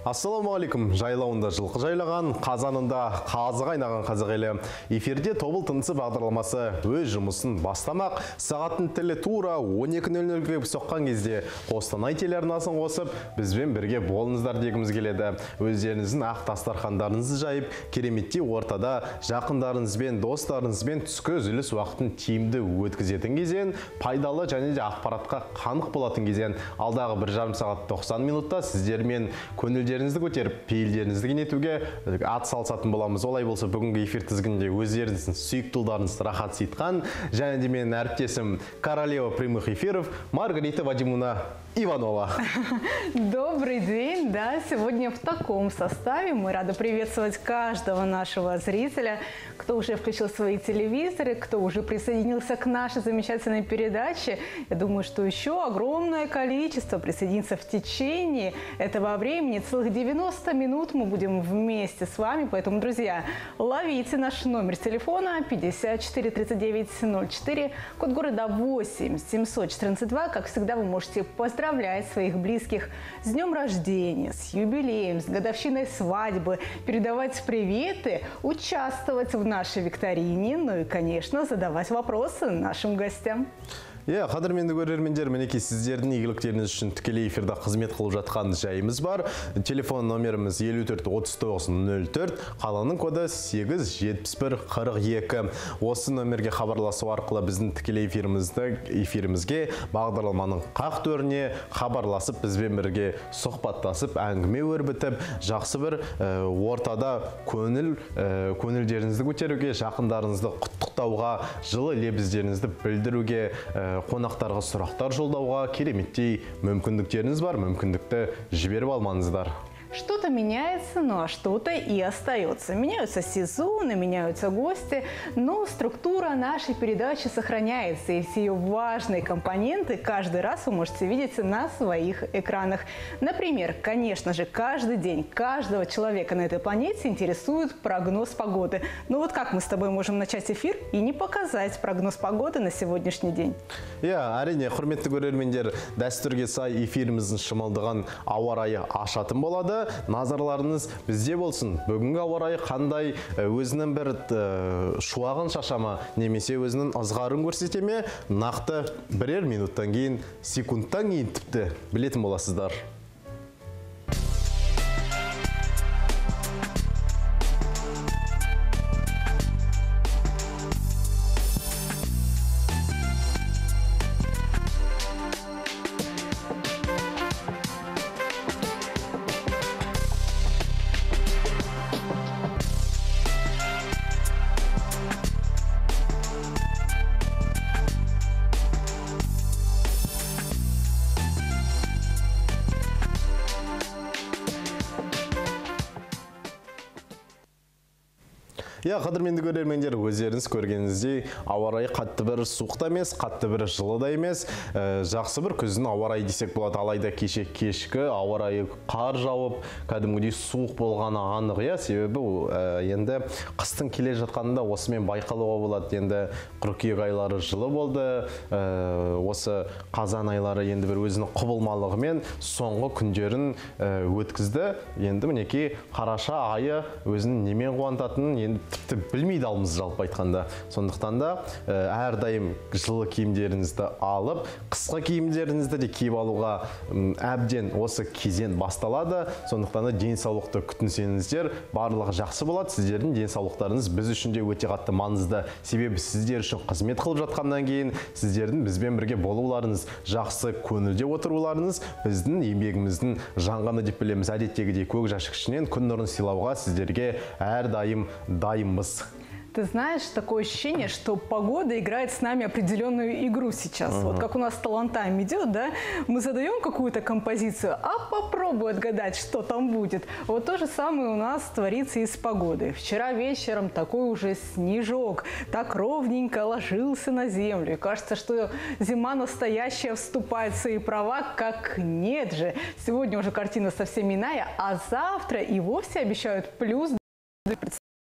Ассалаумағалейкум. Жайлауында жылқы жайлаған, қазанында қазы қайнаған қазақ елі. Эфирде тобыл тынысы бағдарламасы өз жұмысын бастамақ. Сағаттың тілі тура 12:00-ге соққан кезде Қостанай телеарнасын қосып, бізбен бірге болыңыздар дегіміз келеді. Өздеріңіздің ақ дастархандарыңызды жайып, кереметтей ортада жақындарыңызбен, достарыңызбен түскі үзіліс уақытын тиімді өткізетін кезең, пайдалы және де ақпаратқа қанық болатын кезең. Алдағы 1,5 сағат 90 минутта сіздермен көңілдеріңізді көтеріп, пейілдеріңізді кеңейтуге ат салысатын боламыз. Олай болса, бүгінгі эфир тізгінінде өздеріңіздің сүйіктілдарыңыз рахат сейтхан және де менің әріптесім королева прямых эфиров Маргарита Вадимовна Иванова. Добрый день, да, сегодня в таком составе. Мы рады приветствовать каждого нашего зрителя, кто уже включил свои телевизоры, кто уже присоединился к нашей замечательной передаче. Я думаю, что еще огромное количество присоединится в течение этого времени. Целых 90 минут мы будем вместе с вами. Поэтому, друзья, ловите наш номер телефона 54 39 04, код города 8 714-2. Как всегда, вы можете поздравлять своих близких с днем рождения, с юбилеем, с годовщиной свадьбы, передавать приветы, участвовать в нашей викторине, ну и, конечно, задавать вопросы нашим гостям. Қадірменді көрермендер, мінекей сіздердің игіліктеріңіз үшін тікелей эфирде қызмет қылып жатқан жайымыз бар. Телефон номеріміз 54 39 04, қаланың коды 871 42. Осы номерге хабарласу арқылы біздің тікелей эфирімізге бағдарламаның қақ төріне хабарласып, бізбен бірге сұхбаттасып, әңгіме өрбітіп, жақсы бір ортада көңілдеріңізді көтеруге, жақындарыңызды құттықтауға, жылы лебіздеріңізді білдіруге, қонақтарға сұрақтар жолдауға кереметтей мүмкіндіктеріңіз бар. Мүмкіндікті жіберіп алмаңыздар. Что-то меняется, ну а что-то и остается. Меняются сезоны, меняются гости, но структура нашей передачи сохраняется. И все ее важные компоненты каждый раз вы можете видеть на своих экранах. Например, конечно же, каждый день каждого человека на этой планете интересует прогноз погоды. Ну вот как мы с тобой можем начать эфир и не показать прогноз погоды на сегодняшний день? Әрине, құрметті көрермендер, дәстүрге сай эфиріміздің шымылдығын ауа райы ашатын болады. Назарларыңыз бізде болсын. Бүгінгі ауа райы қандай, өзінің бір шуағын шашама, немесе өзінің ызғарын көрсетеме, нақты бірер минуттан кейін, секундтан кейін тіпті білетін боласыздар. Қадірменді көрермендер, өздеріңіз көргеніңіздей, ауа райы қатты бір суық та емес, қатты бір жылы да емес, жақсы бір күздің ауа райы десек болады. Алайда кешкі ауа райы қар жауып, кәдімгідей суық болғаны анық. Себебі енді қыстың келе жатқанында осымен байқалуға болады. Енді қыркүйек айлары жылы болды, осы қазан айлары енді бір өзінің құбылмалығымен соңғы күндерін өткізді. Енді мінекей қараша айы өзінің немен қуантатынын енді тіпті білмейді алымыз жалпы айтқанда. Сондықтан да әрдайым жылы киімдеріңізді алып, қысқы киімдеріңізді де киіп алуға әбден осы кезең басталады. Сондықтан да денсаулықты күтінсеңіздер, барлығы жақсы болады. Сіздердің денсаулықтарыңыз біз үшін де өте қатты маңызды. Себебі сіздер үшін қызмет қылып жатқаннан кейін, сіздердің бізбен бірге болуларыңыз, жақсы көңілде отыруларыңыз біздің еңбегіміздің жанғаны деп білеміз. Әдеттегідей көк жәшік ішінен күн нұрын сыйлауға сіздерге әрдайым дайынбыз. Ты знаешь, такое ощущение, что погода играет с нами определенную игру сейчас. Вот как у нас с талантами идет, да? Мы задаем какую-то композицию, а попробуй отгадать, что там будет. Вот то же самое у нас творится и с погодой. Вчера вечером такой уже снежок, так ровненько ложился на землю. И кажется, что зима настоящая вступает в свои права, как нет же. Сегодня уже картина совсем иная, а завтра и вовсе обещают плюс.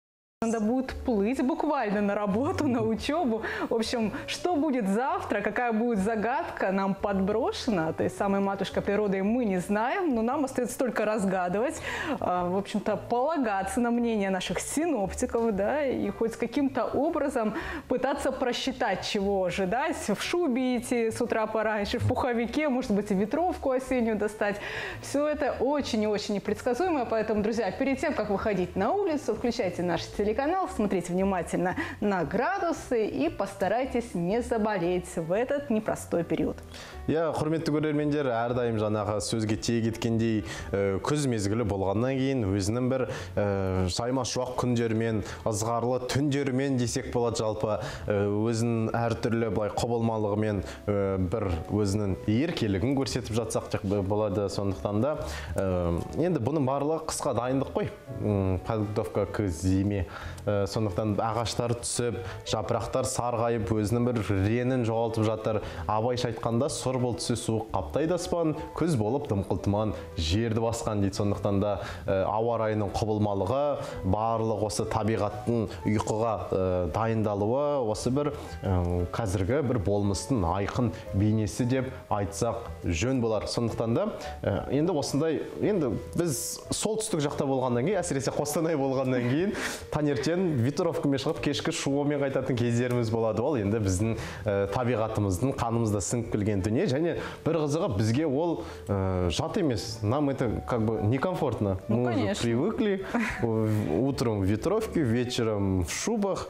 Надо будет плыть буквально на работу, на учебу. В общем, что будет завтра, какая будет загадка, нам подброшена. То есть самой матушкой природой мы не знаем, но нам остается только разгадывать, в общем-то, полагаться на мнение наших синоптиков, да, и хоть каким-то образом пытаться просчитать, чего ожидать. В шубе идти с утра пораньше, в пуховике, может быть, и ветровку осеннюю достать. Все это очень и очень непредсказуемо, поэтому, друзья, перед тем, как выходить на улицу, включайте наш телеканал, смотрите внимательно на градусы и постарайтесь не заболеть в этот непростой период. Я құрметті көрермендер, әрдайым жаңағы сөзге тиек еткендей күз мезгілі болғаннан кейін өзінің бір жайма шуақ күндермен, ызғарлы түндермен десек болады, жалпы өзінің әртүрлі былай құбылмалығымен бір өзінің еркелігін көрсетіп жатсақ болады. Сондықтан да енді бұның барлығы қысқа дайындық қой, подготовка к зиме. Сондықтан ағаштар түсіп, жапырақтар сарғайып, өзінің бір реңін жоғалтып жатыр. Абайша айтқанда сұр бұлт түссе суық қаптайды аспан, күз болып дымқыл тұман жерді басқан дейді. Сондықтан да ауа райының құбылмалығы, барлық осы табиғаттың ұйқыға дайындалуы, осы бір қазіргі бір болмыстың айқын бейнесі деп айтсақ жөн болар. Сондықтан да енді осындай, енді біз солтүстік жақта болғаннан кейін, әсіресе Қостанай болғаннан кейін таңертең ветровкамен шығып, кешкі шубамен қайтатын кездеріміз болады. Ол енді біздің табиғатымыздың қанымызда сіңіп келген дүние, және бір қызығы бізге ол жат емес. Нам это как бы некомфортно. Мы уже привыкли. Утром в ветровке, вечером в шубах.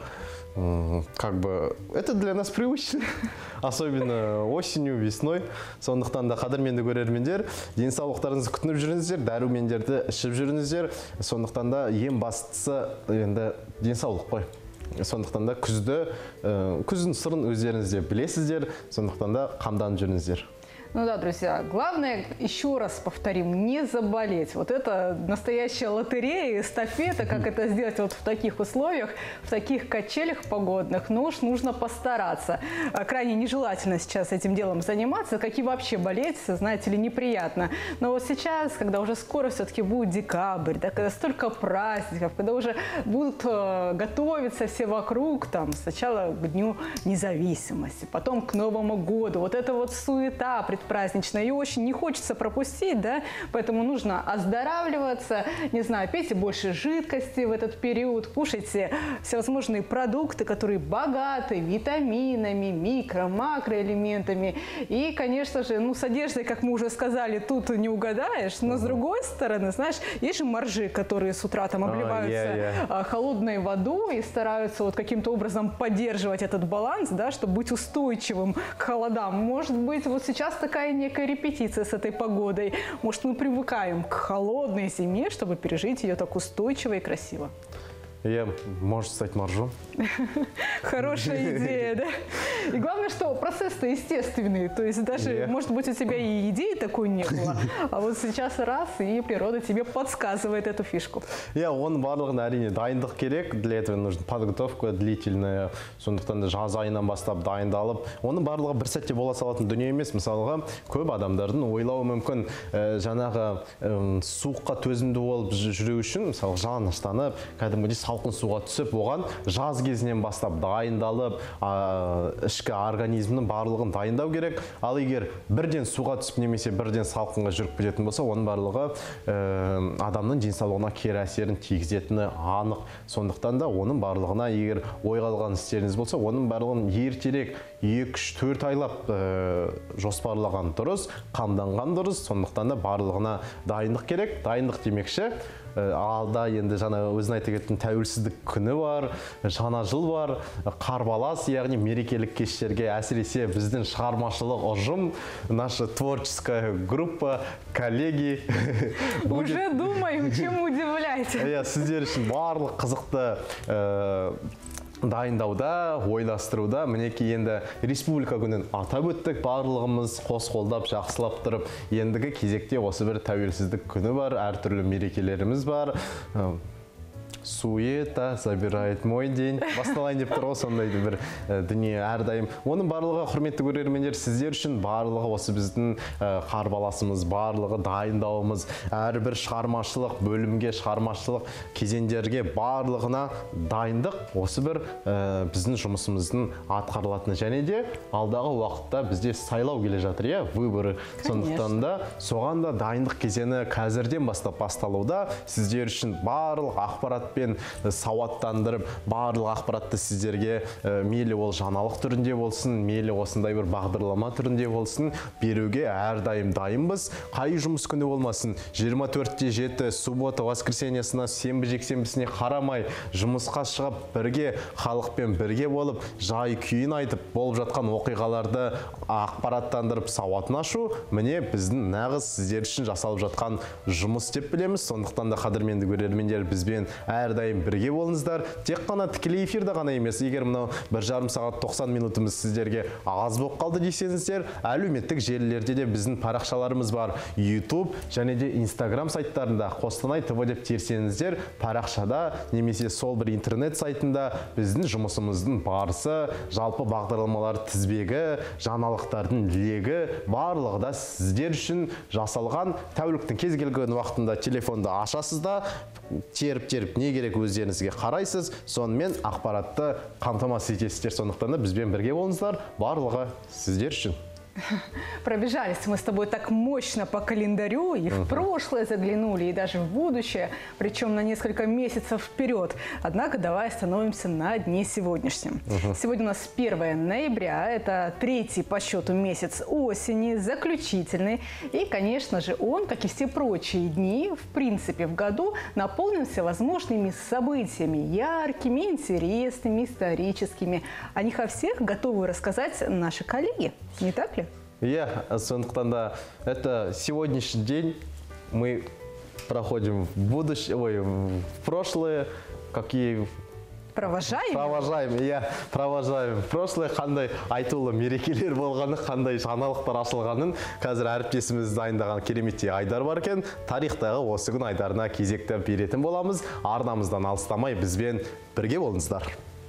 Как бы это для нас привычно, особенно осенью, весной. Сондықтан да қадірменді көрермендер, денсаулықтарыңызды күтініп жүріңіздер, дәрумендерді ішіп жүріңіздер. Сондықтан да ең бастысы енді денсаулық қой. Сондықтан да күздің сырын өздеріңізде білесіздер. Сондықтан да қамданып жүріңіздер. Ну да, друзья, главное, еще раз повторим, не заболеть. Вот это настоящая лотерея, эстафета, как это сделать вот в таких условиях, в таких качелях погодных. Ну уж нужно постараться. Крайне нежелательно сейчас этим делом заниматься, как и вообще болеть, знаете ли, неприятно. Но вот сейчас, когда уже скоро все-таки будет декабрь, да, когда столько праздников, когда уже будут готовиться все вокруг, там, сначала к Дню независимости, потом к Новому году, вот эта вот суета предпраздничная, ее очень не хочется пропустить, да, поэтому нужно оздоравливаться, не знаю, пейте больше жидкости в этот период, кушайте всевозможные продукты, которые богаты витаминами, микро, макроэлементами. И, конечно же, ну, с одеждой, как мы уже сказали, тут не угадаешь, но с другой стороны, знаешь, есть же моржи, которые с утра там обливаются холодной водой и стараются вот каким-то образом поддерживать этот баланс, да, чтобы быть устойчивым к холодам. Может быть, вот сейчас такая некая репетиция с этой погодой. Может, мы привыкаем к холодной зиме, чтобы пережить ее так устойчиво и красиво. Я, может стать моржом. Хорошая идея, да? И главное, что процесс-то естественный. То есть даже, может быть, у тебя и идеи такой не было, а вот сейчас раз, и природа тебе подсказывает эту фишку. Оның барлығын әрине дайындық керек. Для этого нужна подготовка длительная. Сондықтан да жаз айынан бастап дайындалып, оның барлығы бір сәтте бола салатын дүние емес. Мысалға, көп адамдардың ойлауы мүмкін, жаңағы суыққа төзімді болып жүру үшін, мысалы, жалаңаштанып, кәдімгідей салқын суға түсіп, оған жаз кезінен бастап дайындалып, ішкі организмнің барлығын дайындау керек. Ал егер бірден суға түсіп немесе бірден салқынға жүріп кететін болса, оның барлығы адамның денсаулығына кері әсерін тигізетіні анық. Сондықтан да оның барлығына егер ойға алған істеріңіз болса, оның барлығын ертерек 2-3-4 айлап жоспарлаған дұрыс, қамданған дұрыс. Сондықтан да барлығына дайындық керек. Дайындық демекші, алда енді жаңа өзің айта кеткен тәуелсіздік күні бар, жаңа жыл бар, қарбалас, яғни мерекелік кештерге әсіресе біздің шығармашылық ұжым, наша творческая группа, коллеги. Уже думаем, чем удивлять. Сіздер үшін барлық қызықты дайындауда, ойластыруда, мінекей енді республика күнін атап өттік, барлығымыз қос қолдап, жақсылап тұрып, ендігі кезекте осы бір тәуелсіздік күні бар, әртүрлі мерекелеріміз бар. суета забирает мой день. Басталайын деп тұр ғой сондай бір дүние әрдайым. Оның барлығы, құрметті көрермендер, сіздер үшін барлығы осы біздің қарбаласымыз, барлығы дайындауымыз, әрбір шығармашылық бөлімге, шығармашылық кезеңдерге барлығына дайындық осы бір біздің жұмысымыздың атқарылатыны, және де алдағы уақытта бізде сайлау келе жатыр, иә, выборы. Сондықтан да соған да дайындық кезеңі қазірден бастап басталуда. Сіздер үшін барлық ақпаратпен сауаттандырып, барлық ақпаратты сіздерге мейлі ол жаңалық түрінде болсын, мейлі осындай бір бағдарлама түрінде болсын, беруге әрдайым дайынбыз. Қай жұмыс күні болмасын, 24-7 суббота воскресеньесіне, сенбі жексенбісіне қарамай жұмысқа шығып, бірге халықпен бірге болып, жай күйін айтып, болып жатқан оқиғаларды ақпараттандырып, сауатын ашу, міне біздің нағыз сіздер үшін жасалып жатқан жұмыс деп білеміз. Сондықтан да қадірменді көрермендер, бізбен әрдайым бірге болыңыздар. Тек қана тікелей эфирде ғана емес, егер мынау 1,5 сағат 90 минутымыз сіздерге аз болып қалды десеңіздер, әлеуметтік желілерде де біздің парақшаларымыз бар. YouTube және де Instagram сайттарында Қостанай ТВ деп терсеңіздер, парақшада немесе сол бір интернет сайтында біздің жұмысымыздың барысы, жалпы бағдарламалар тізбегі, жаңалықтардың легі барлығы да сіздер үшін жасалған. Тәуліктің кез келген уақытында телефонды ашасыз да, теріп не керек өздеріңізге қарайсыз, сонымен ақпаратты қамтамасыз етесіздер. Сондықтан да бізбен бірге болыңыздар, барлығы сіздер үшін. Пробежались мы с тобой так мощно по календарю, и в прошлое заглянули, и даже в будущее, причем на несколько месяцев вперед. Однако давай остановимся на дне сегодняшнем. Сегодня у нас 1 ноября, это 3-й по счету месяц осени, заключительный. И, конечно же, он, как и все прочие дни, в принципе, в году наполнен всевозможными событиями, яркими, интересными, историческими. О них о всех готовы рассказать наши коллеги, не так ли? Сондықтан да, это сегодняшний день мы проходим в будущее, в прошлое, какие... Провожаем, провожаем. Прошлое қандай айтулы мерекелер болғаны, қандай жаңалықтар ашылғанын қазір әріптесіміз дайындаған кереметтей Айдар бар екен. Тарихтағы осы күн Айдарына кезекті беретін боламыз. Арнамыздан алыстамай бізбен бірге болыңыздар.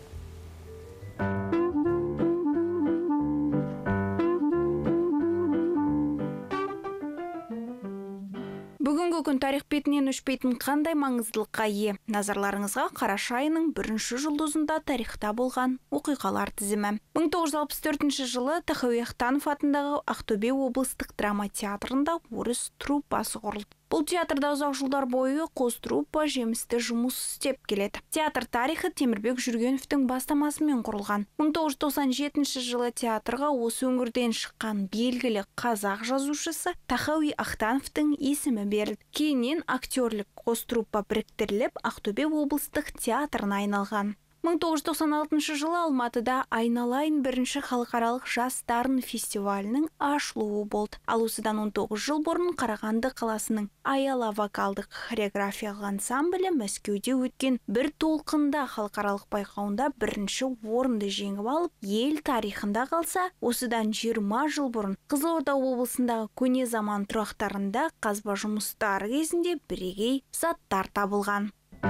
Бүгінгі күн тарих бетінен өшпейтін қандай маңыздылыққа ие. Назарларыңызға қараша айының 1-ші жұлдызында тарихта болған оқиғалар тізімі. 1964 жылы Тахауи Ахтанов атындағы Ақтөбе облыстық драма театрында орыс труппасы құрылды. Бұл театрда ұзақ жылдар бойы қос труппа жемісті жұмыс істеп келеді. Театр тарихы Темірбек Жүргеновтің бастамасымен құрылған. 1997 жылы театрға осы өңірден шыққан белгілі қазақ жазушысы Тахауи Ахтановтың есімі берілді. Кейіннен актерлік қос труппа біріктіріліп, Ақтөбе облыстық театрына айналған. 1996 жылы Алматыда Айналайын 1-ші халықаралық жас дарын фестивалінің ашылуы болды. Ал осыдан 19 жыл бұрын Қарағанды қаласының Аяла вокалдық хореографиялық ансамблі Мәскеуде өткен бір толқында халықаралық байқауында 1-ші орынды жеңіп алып, ел тарихында қалса, осыдан 20 жыл бұрын Қызылорда облысындағы көне заман тұрақтарында қазба жұмыстары кезінде бірегей заттар табылған.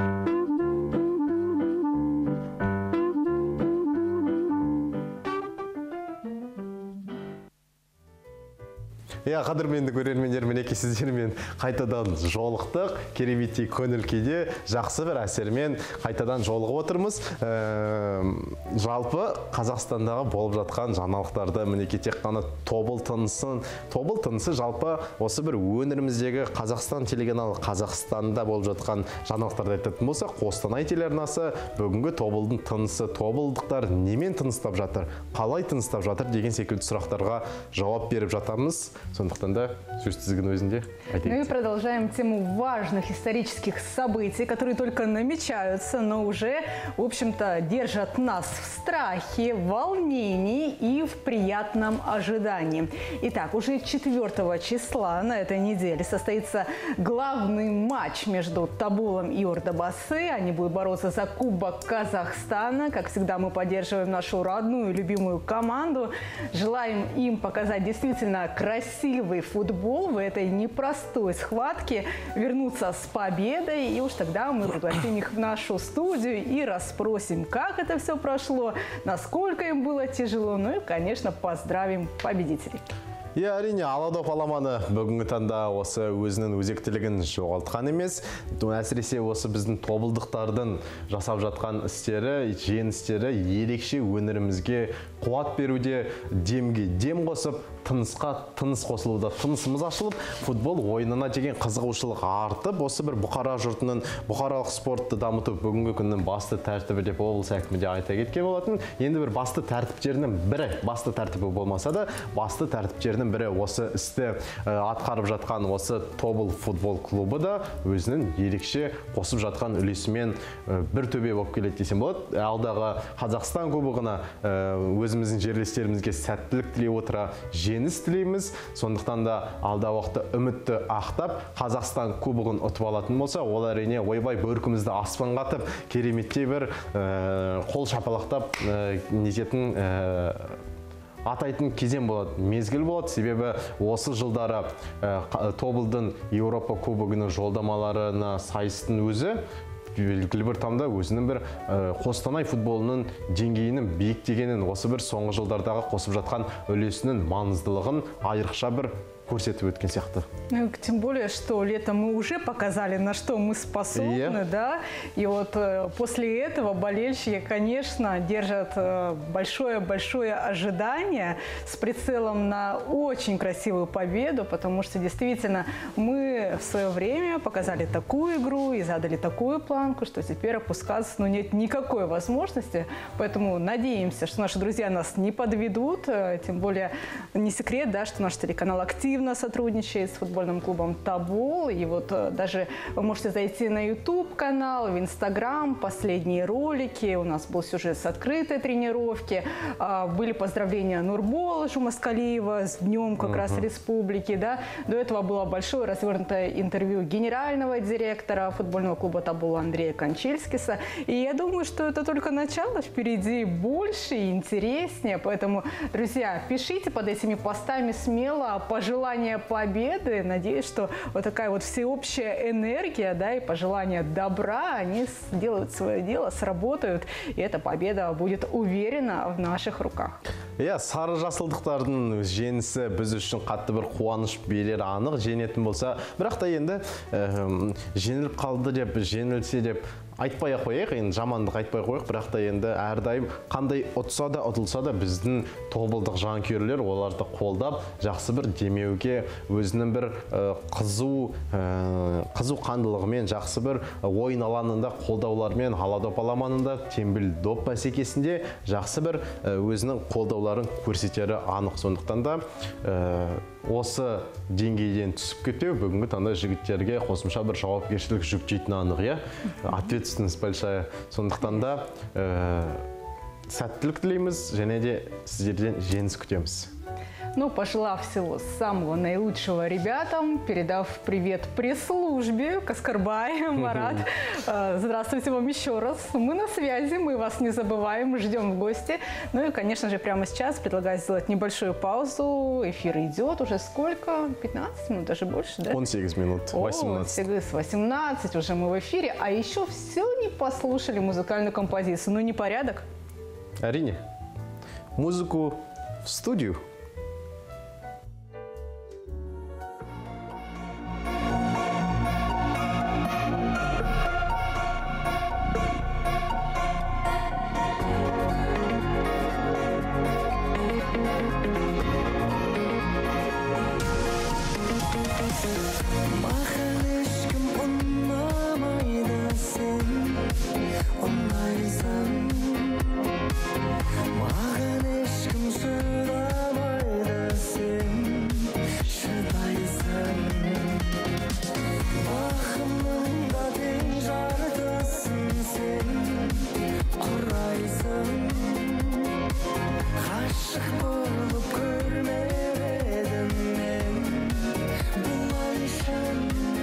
Қадірменді көрермендер, мінекей сіздермен қайтадан жолықтық. Кереметтей көңіл күйде жақсы бір әсермен қайтадан жолығып отырмыз. Жалпы Қазақстандағы болып жатқан жаңалықтарды мінекей тек қана тобыл тынысы жалпы осы бір өңіріміздегі Қазақстан телеканалы Қазақстанда болып жатқан жаңалықтарды айтатын болса, Қостанай телеарнасы бүгінгі тобылдың тынысы, тобылдықтар немен тыныстап жатыр, қалай тыныстап жатыр деген секілді сұрақтарға жауап беріп жатамыз. Сондықтан да сөз тізгіні өзінде айтайық. Мы продолжаем тему важных исторических событий, которые только намечаются, но уже, в общем-то, держат нас в страхе, в волнении и в приятном ожидании. Итак, уже 4 числа на этой неделе состоится главный матч между Тоболом и Ордабасы. Они будут бороться за Кубок Казахстана. Как всегда, мы поддерживаем нашу родную, любимую команду. Желаем им показать действительно красивый игривый футбол, в этой непростой схватке вернуться с победой. И уж тогда мы пригласим их в нашу студию и расспросим, как это все прошло, насколько им было тяжело, ну и, конечно, поздравим победителей. Я әрине алады паламаны бүгінгі таңда осы өзінің өзектілігін жоғалтқан емес. Әсіресе осы біздің тобылдықтардың жасап жатқан істері, жеңістері ерекше өнерімізге қуат беруде, демге дем қосып, тынысқа тыныс қосылуда, тынысымыз ашылып, футбол ойынына деген қызығушылық артып, осы бір бұқара жұртының бұқаралық спортты дамыту бүгінгі күннің басты тәртібі деп облыс әкімі айта кеткен болатын. Енді бір басты тәртіптерінің бірі, басты тәртібі болмаса да, басты тәртіптерінің бірі осы істі атқарып жатқан осы Тобыл футбол клубы да өзінің ерекше қосып жатқан үлесімен бір төбе болып келеді десем болады. Алдағы Қазақстан кубогына өзіміздің жерлестерімізге сәттілік тілей отыра жеңіс тілейміз. Сондықтан да алдағы уақытта үмітті ақтап, Қазақстан кубогын ұтып алатын болса, ол әрине ойбай бөркімізді аспанға атып, кереметтей бір қол шапалақтап нететін атайтын кезең болады, мезгіл болады. Себебі осы жылдары Тобылдың Еуропа кубогының жолдамаларына сайыстың өзі белгілі бір тамда өзінің бір Қостанай футболының деңгейінің биіктегенін, осы бір соңғы жылдардағы қосып жатқан үлесінің маңыздылығын айрықша бір көрсетіп өткен сияқты. Ну, тем более, что летом мы уже показали, на что мы способны, да, и вот после этого болельщики, конечно, держат большое-большое ожидание с прицелом на очень красивую победу, потому что действительно мы в свое время показали такую игру и задали такую планку, что теперь опускаться, ну, нет никакой возможности, поэтому надеемся, что наши друзья нас не подведут, тем более не секрет, да, что наш телеканал активно сотрудничает с футбольным клубом Тобол. И вот даже вы можете зайти на YouTube-канал, в Instagram, последние ролики. У нас был сюжет с открытой тренировки. Были поздравления Нурбола Жумаскалиева с днем как раз республики. Да. До этого было большое развернутое интервью генерального директора футбольного клуба Тобол Андрея Кончельскиса. И я думаю, что это только начало. Впереди больше и интереснее. Поэтому, друзья, пишите под этими постами смело пожелания победы. Надеюсь, что вот такая вот всеобщая энергия, да, и пожелания добра, они сделают свое дело, сработают, и эта победа будет уверенно в наших руках. Иә, сары жасылдықтардың жеңісі біз үшін қатты бір қуаныш берер анық. Жеңетін болса, бірақ та енді жеңіліп қалды деп, жеңілсе деп айтпай қояйық, енді жамандық айтпай қояйық, бірақ та енді әрдайым қандай ұтса да, ұтылса да біздің тобылдық жанкүйерлер оларды қолдап, жақсы бір демеуге, өзінің бір қызу қандылығымен, жақсы бір ойын алаңында қолдаулармен, Аладоп аламанында, тембіл доп бәсекесінде жақсы бір өзінің қолдауларын көрсетері анық. Сондықтан да осы деңгейден түсіп кетпеу бүгінгі таңда жігіттерге қосымша бір жауапкершілік жүктейтіні анық, иә. Ответственность большая. Сондықтан да сәттілік тілейміз, және де сіздерден жеңіс күтеміз. Ну, пожелав всего самого наилучшего ребятам, передав привет пресс-службе Каскарбай, Марат. Здравствуйте вам еще раз. Мы на связи, мы вас не забываем, ждем в гости. Ну и, конечно же, прямо сейчас предлагаю сделать небольшую паузу. Эфир идет уже сколько? 15 минут, даже больше, да? 18 минут, 18. 18 уже мы в эфире, а еще все не послушали музыкальную композицию. Ну, не порядок? Әрине, музыку в студию. Görmedim ben, bulaysan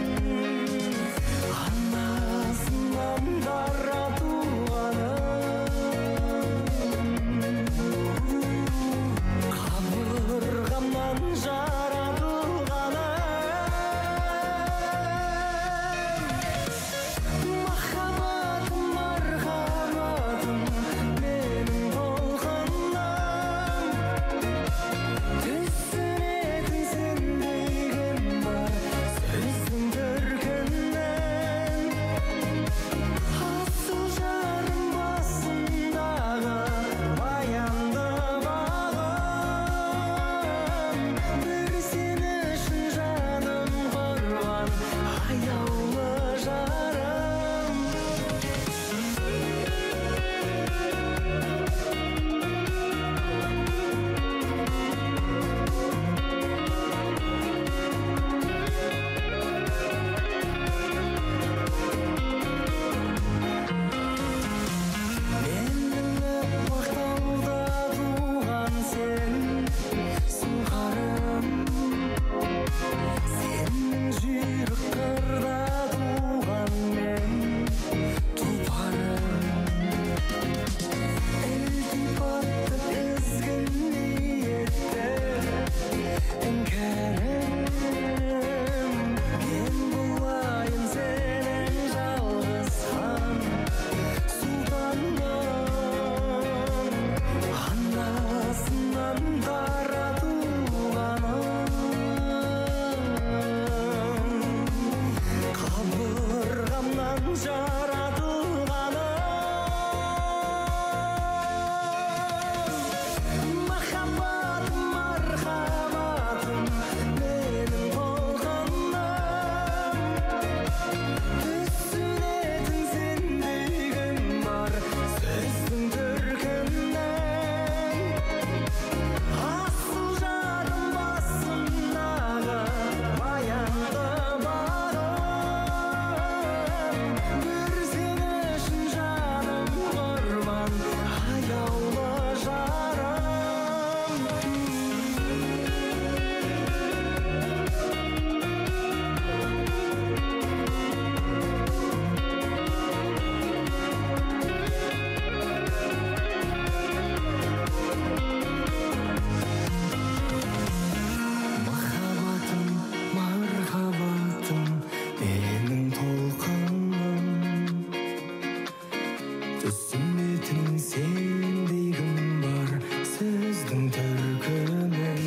түсінетін сендей кім бар сіздің түркімен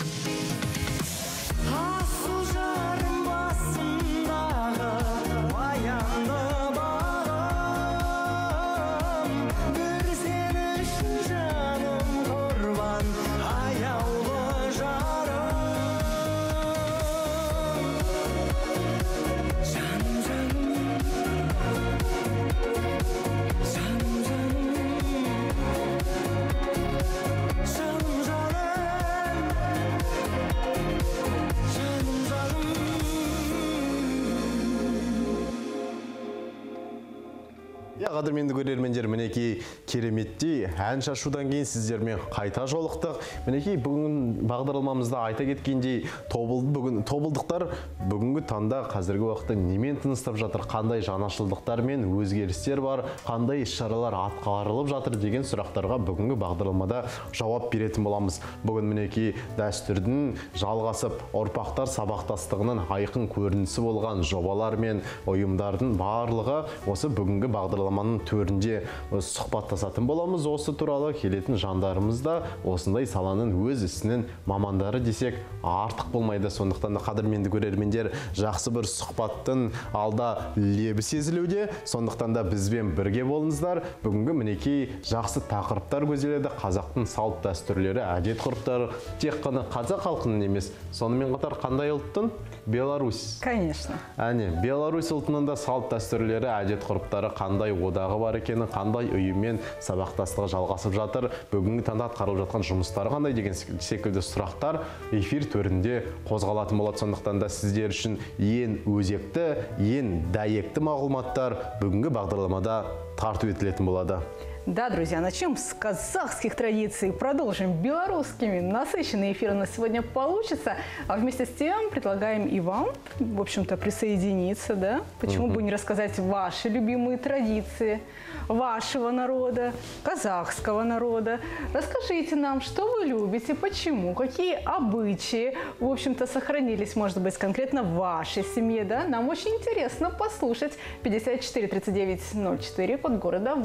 асыл жарым басындағы баянды бағым бір сен үшін жаным құрбан аяулы жарым жаным қадірменді көрермендер, мінекей кереметтей ән шашудан кейін сіздермен қайта жолықтық. Мінекей бүгін бағдарламамызда айта кеткендей тобылдықтар бүгінгі таңда қазіргі уақытта немен тыныстап жатыр, қандай жаңашылдықтар мен өзгерістер бар, қандай іс-шаралар атқарылып жатыр деген сұрақтарға бүгінгі бағдарламада жауап беретін боламыз. Бүгін мінекей дәстүрдің жалғасып, ұрпақтар сабақтастығының айқын көрінісі болған жобалар мен ұйымдардың барлығы осы бүгінгі бағдарламаның төрінде сұхбаттасатын боламыз. Осы туралы келетін жандарымыз да осындай саланың өз ісінің мамандары десек артық болмайды. Сондықтан да қадірменді көрермендер, жақсы бір сұхбаттың алда лебі сезілуде. Сондықтан да бізбен бірге болыңыздар. Бүгінгі мінекей жақсы тақырыптар көзделеді. Қазақтың салт дәстүрлері, әдет-ғұрыптары тек қана қазақ халқының емес, сонымен қатар қандай ұлттың? Беларусь. Конечно. Әне, Беларусь ұлтының да салт дәстүрлері, әдет-ғұрыптары қандай одағы бар екенін, қандай ұйыммен сабақтастығы жалғасып жатыр, бүгінгі таңда атқарылып жатқан жұмыстары қандай деген секілді сұрақтар эфир төрінде қозғалатын болады. Сондықтан да сіздер үшін ең өзекті, ең дәйекті мағлұматтар бүгінгі бағдарламада тарту етілетін болады. Да, друзья, начнем с казахских традиций, продолжим белорусскими. Насыщенный эфир у нас сегодня получится, а вместе с тем предлагаем и вам, в общем-то, присоединиться, да? Почему бы не рассказать ваши любимые традиции вашего народа, казахского народа. Расскажите нам, что вы любите, почему, какие обычаи, в общем-то, сохранились, может быть, конкретно в вашей семье, да? Нам очень интересно послушать. 54 39 04, код города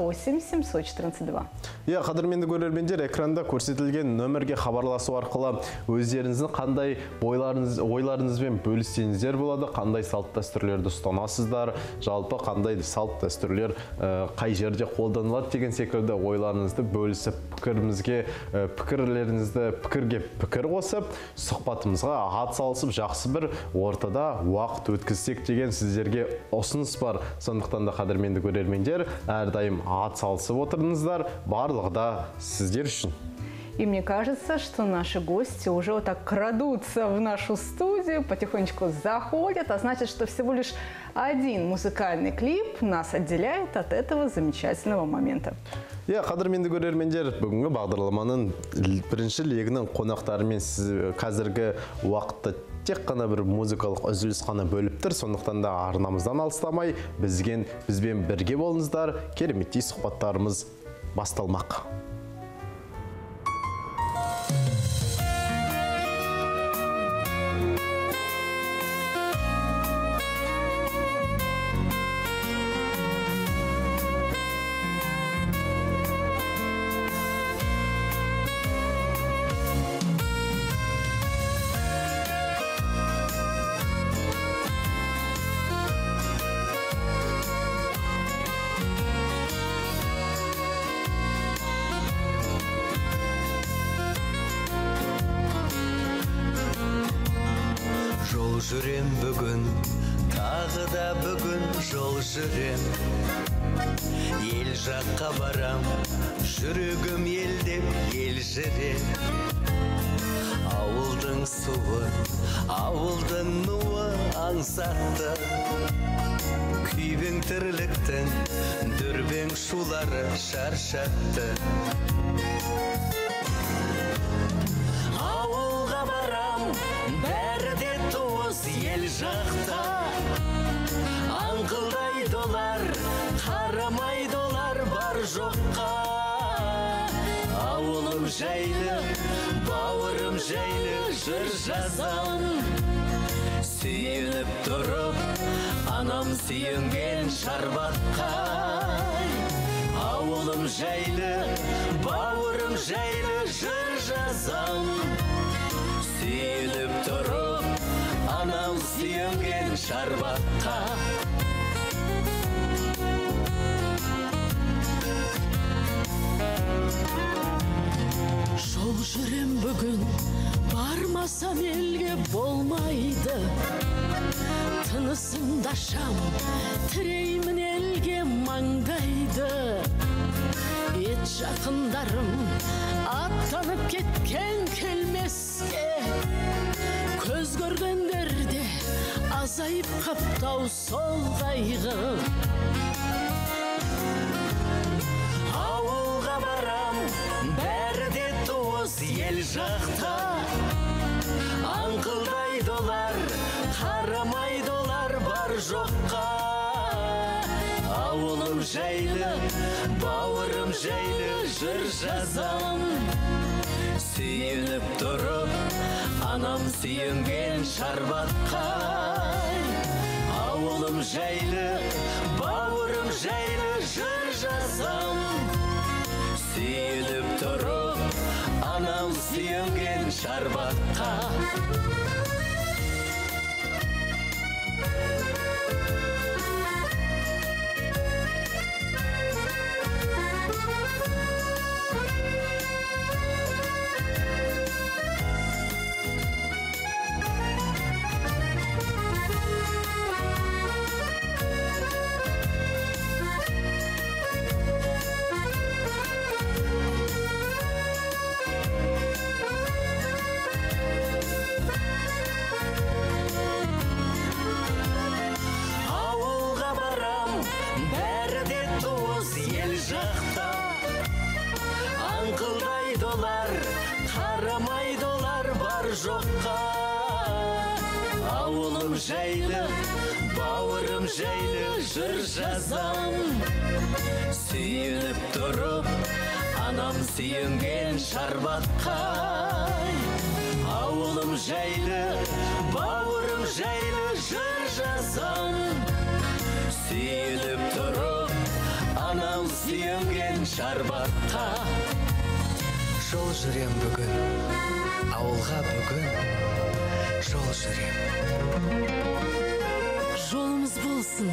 8742. Қадірменді көрермендер, экранда көрсетілген нөмірге хабарласу арқылы өздеріңіздің қандай ойларыңызбен бөліссеңіздер болады, қандай салт дәстүрлерді ұстанасыздар, жалпы қандай салт дәстүрлер қай жерде қолданылады деген секілді ойларыңызды бөлісіп, пікірге пікір қосып, сұхбатымызға ат салысып, жақсы бір ортада уақыт өткізсек деген сіздерге ұсыныс бар. Сондықтан да қадірменді көрермендер, әрдайым ат салысып отырыңыздар, барлығы да сіздер үшін. И мне кажется, что наши гости уже вот так крадутся в нашу студию, потихонечку заходят, а значит, что всего лишь один музыкальный клип нас отделяет от этого замечательного момента. Қадірменді көрермендер, бүгінгі бағдарламаның бірінші легінің қонақтарымен қазіргі уақытта тек қана бір музыкалық үзіліс қана бөліп тұр. Сондықтан да арнамыздан алыстамай, бізбен бірге болыңыздар. Кереметтей сұхбаттарымыз басталмақ. Жүрем бүгін, тағы да бүгін жол жүрем. Ел жаққа барам, жүрегім елдеп елжірем. Ауылдың суы, ауылдың нуы аңсатты. Күйбең тірліктің дүрбең шулары шаршатты. Ауылға барам, бәрі де туыс ел жақта. Аңқылдайды олар, қарамайды олар бар жоққа. Ауылым жайлы, бауырым жайлы жыр жазам. Сүйініп тұрып, анам сүйінген шарбаққа. жайлы, бауырым жайлы жыр жазам. Сүйініп тұрып, анам сүйенген шарбаққа. Жол жүрем бүгін, бармасам елге болмайды. Тынысымда шам, тіреймін елге маңдайды. Ет жақындарым аттанып кеткен келмеске. Көз көргендерде азайып қаптау сол қайғы. Ауылға барам, бәрі де тоз ел жақта. Аңқылдайды олар, қарамайды олар бар жоққа. Ауылым жайлы, бауырым жайлы жыр жазам. Сүйініп тұрып, анам сүйенген шарбаққа. Ауылым жайлы, бауырым жайлы жыр жазам. Сүйініп тұрып, анам сүйенген шарбаққа. Аңқылдайды олар, қарамайды олар бар жоққа. Ауылым жайлы, бауырым жайлы жыр жазам. Сүйініп тұрып, анам сүйенген шарбаққа. Ауылым жайлы, бауырым жайлы жыр жазам. Сүйініп тұрып, анам сүйенген шарбаққа. Жол жүрем бүгін, ауылға бүгін. Жол жүрем. Жолымыз болсын.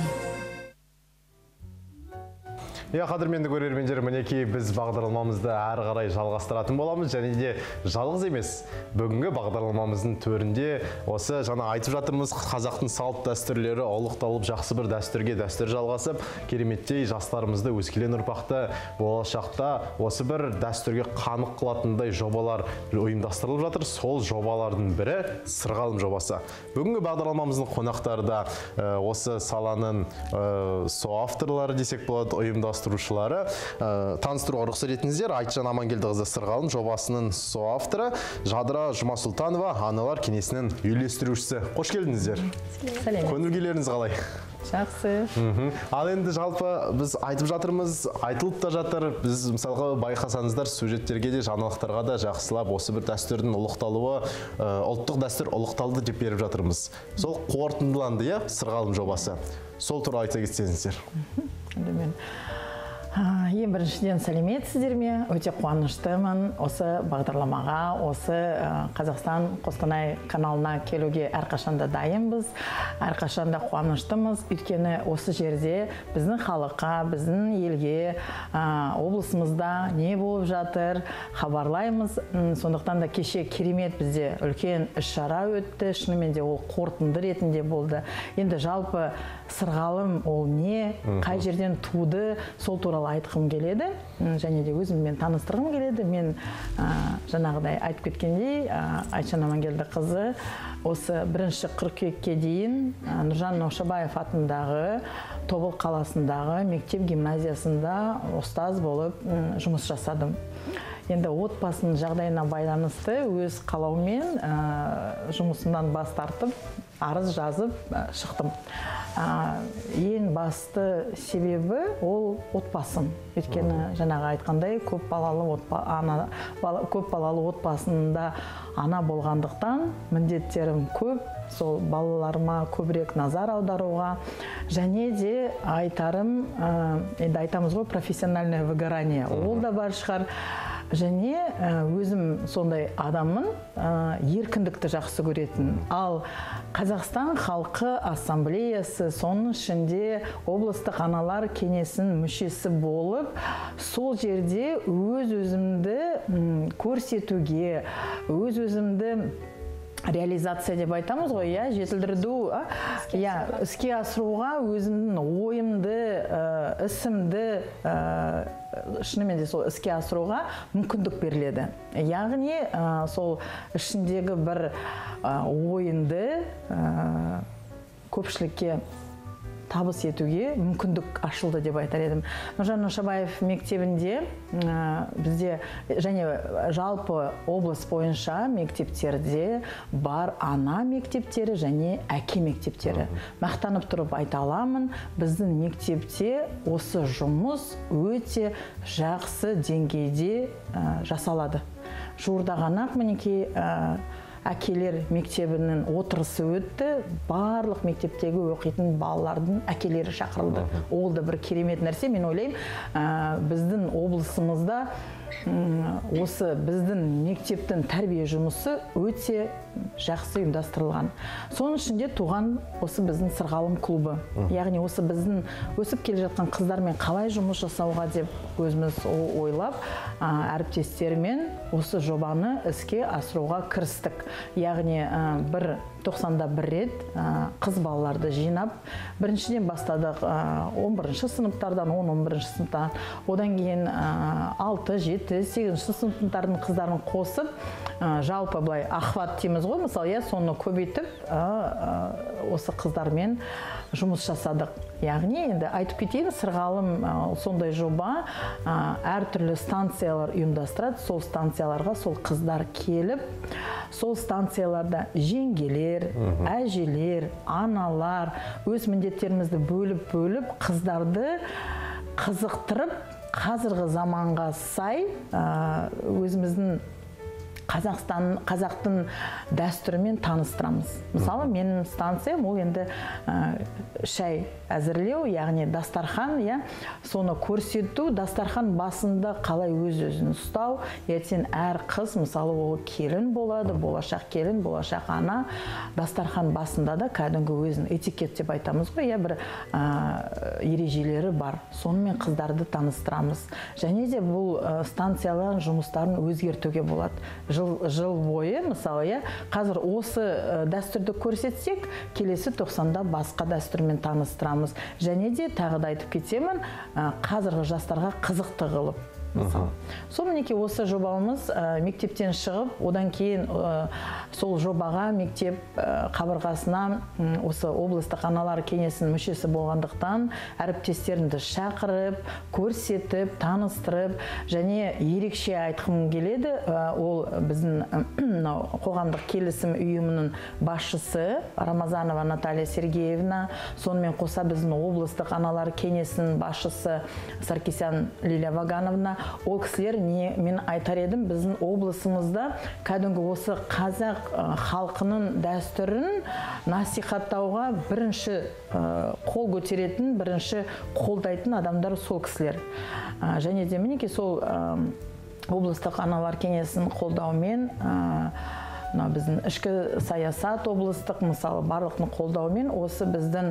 Қадірменді көрермендер, мінекей біз бағдарламамызды әрі қарай жалғастыратын боламыз, және де жалғыз емес. Бүгінгі бағдарламамыздың төрінде осы жаңа айтып жатырмыз, қазақтың салт дәстүрлері ұлықталып, жақсы бір дәстүрге дәстүр жалғасып, кереметтей жастарымызды, өскелең ұрпақты болашақта осы бір дәстүрге қанық қылатындай жобалар ұйымдастырылып жатыр. Сол жобалардың бірі Сырғалым жобасы. Бүгінгі бағдарламамыздың қонақтары да осы саланың соавторлары десек болады, ұйымдастырушылары. Таныстыруға рұқсат етіңіздер. Айтжан Амангелдіқызы Сырғалым жобасының соавторы, Жадыра Жұмасұлтанова аналар кеңесінің үйлестірушісі. Қош келдіңіздер. Сәлем. Көңіл-күйлеріңіз қалай? Жақсы. Ал енді жалпы біз айтып жатырмыз, айтылып та жатыр. Біз мысалға байқасаңыздар, сюжеттерге де, жаңалықтарға да жақсылап осы бір дәстүрдің ұлықталуы, ұлттық дәстүр ұлықталды деп беріп жатырмыз. Сол қорытындыланды, Сырғалым жобасы. Сол туралы айта кетсеңіздер. Ең біріншіден сәлеметсіздер ме? Өте қуаныштымын осы бағдарламаға, осы Қазақстан Қостанай каналына келуге әрқашанда дайынбыз, әрқашанда қуаныштымыз. Өйткені осы жерде біздің халыққа, біздің елге, облысымызда не болып жатыр, хабарлаймыз. Сондықтан да кеше керемет бізде үлкен іс-шара өтті. Шынымен де ол қорытынды ретінде болды. Енді жалпы Сырғалым ол не, қай жерден туды, сол туралы айтқым келеді, және де өзіммен таныстырғым келеді. Мен жаңағыдай айтып кеткендей, Айтжан Амангелдіқызы осы 1 қыркүйекке дейін Нұржан Наушабаев атындағы Тобыл қаласындағы мектеп гимназиясында ұстаз болып жұмыс жасадым. Енді отбасының жағдайына байланысты өз қалаумен жұмысымнан бас тартып, арыз жазып шықтым. ең басты себебі ол отбасым. Өйткені жаңағы айтқандай көп балалы отбасында ана болғандықтан міндеттерім көп. Сол балаларыма көбірек назар аударуға, және де айтарым, енді айтамыз ғой, профессиональное выгорание, ол да бар шығар. Және өзім сондай адаммын, еркіндікті жақсы көретін. Ал Қазақстан халқы ассамблеясы, соның ішінде облыстық аналар кеңесінің мүшесі болып, сол жерде өз-өзімді көрсетуге, өз-өзімді реализация деп айтамыз ғой, жетілдіру, іске асыруға өзімнің ойымды, ісімді шынымен де сол іске асыруға мүмкіндік беріледі. Яғни сол ішіндегі бір ойынды көпшілікке табыс етуге мүмкіндік ашылды деп айтар едім. Нұржан Ношабаев мектебінде бізде және жалпы облыс бойынша мектептерде бар ана мектептері және әке мектептері. Мақтанып тұрып айта аламын, біздің мектепте осы жұмыс өте жақсы деңгейде жасалады. Жуырда ғана мінекей әкелер мектебінің отырысы өтті, барлық мектептегі оқитын балалардың әкелері шақырылды. Ол да бір керемет нәрсе. Мен ойлаймын, біздің облысымызда осы біздің мектептің тәрбие жұмысы өте жақсы ұйымдастырылған. Соның ішінде туған осы біздің сырғалым клубы. Яғни осы біздің өсіп келе жатқан қыздармен қалай жұмыс жасауға деп өзіміз ойлап, әріптестермен осы жобаны іске асыруға кірістік. Яғни 91 рет қыз балаларды жинап, біріншіден бастадық 11-ші сыныптардан, 10-11-ші сыныптан, одан кейін 6, 7, 8-ші сыныптардың қыздарын қосып, жалпы былай ахват дейміз ғой, мысалы, соны көбейтіп, осы қыздармен жұмыс жасадық. Яғни, енді айтып кетейін, сырғалым сондай жоба, әртүрлі станциялар ұйымдастырады, сол станцияларға сол қыздар келіп, сол станцияларда жеңгелер, әжелер, аналар өз міндеттерімізді бөліп қыздарды қызықтырып, қазіргі заманға сай өзіміздің қазақтың дәстүрімен таныстырамыз. Мысалы, менің станциям ол енді шай әзірлеу, яғни дастархан, соны көрсету, дастархан басында қалай өз-өзін ұстау, ертең әр қыз, мысалы, ол келін болады, болашақ келін, болашақ ана, дастархан басында да кәдімгі өзін этикет деп айтамыз ғой, бір ережелері бар. Сонымен қыздарды таныстырамыз. Және де бұл станциялардың жұмыстарын өзгертуге болады. Жыл бойы, мысалы, қазір осы дәстүрді көрсетсек, келесі 90-да басқа дәстүрмен таныстырамыз. Және де тағы да айтып кетемін, қазіргі жастарға қызықты қылып. Сол мінеке осы жобамыз мектептен шығып, одан кейін сол жобаға мектеп қабырғасына осы облыстық аналар кеңесінің мүшесі болғандықтан әріптестерімді шақырып, көрсетіп, таныстырып, және ерекше айтқым келеді, ол біздің қоғамдық келісім ұйымының басшысы Рамазанова Наталья Сергеевна, сонымен қоса біздің облыстық аналар кеңесінің басшысы Саркисян Лилия Вагановна. Ол кісілер мен айтар едім, біздің облысымызда кәдімгі осы қазақ халқының дәстүрін насихаттауға бірінші қол көтеретін, бірінші қолдайтын адамдар сол кісілер. Және де мінеке сол облыстық аналар кеңесінің қолдауымен, біздің ішкі саясат облыстық, мысалы, барлықтың қолдауымен осы біздің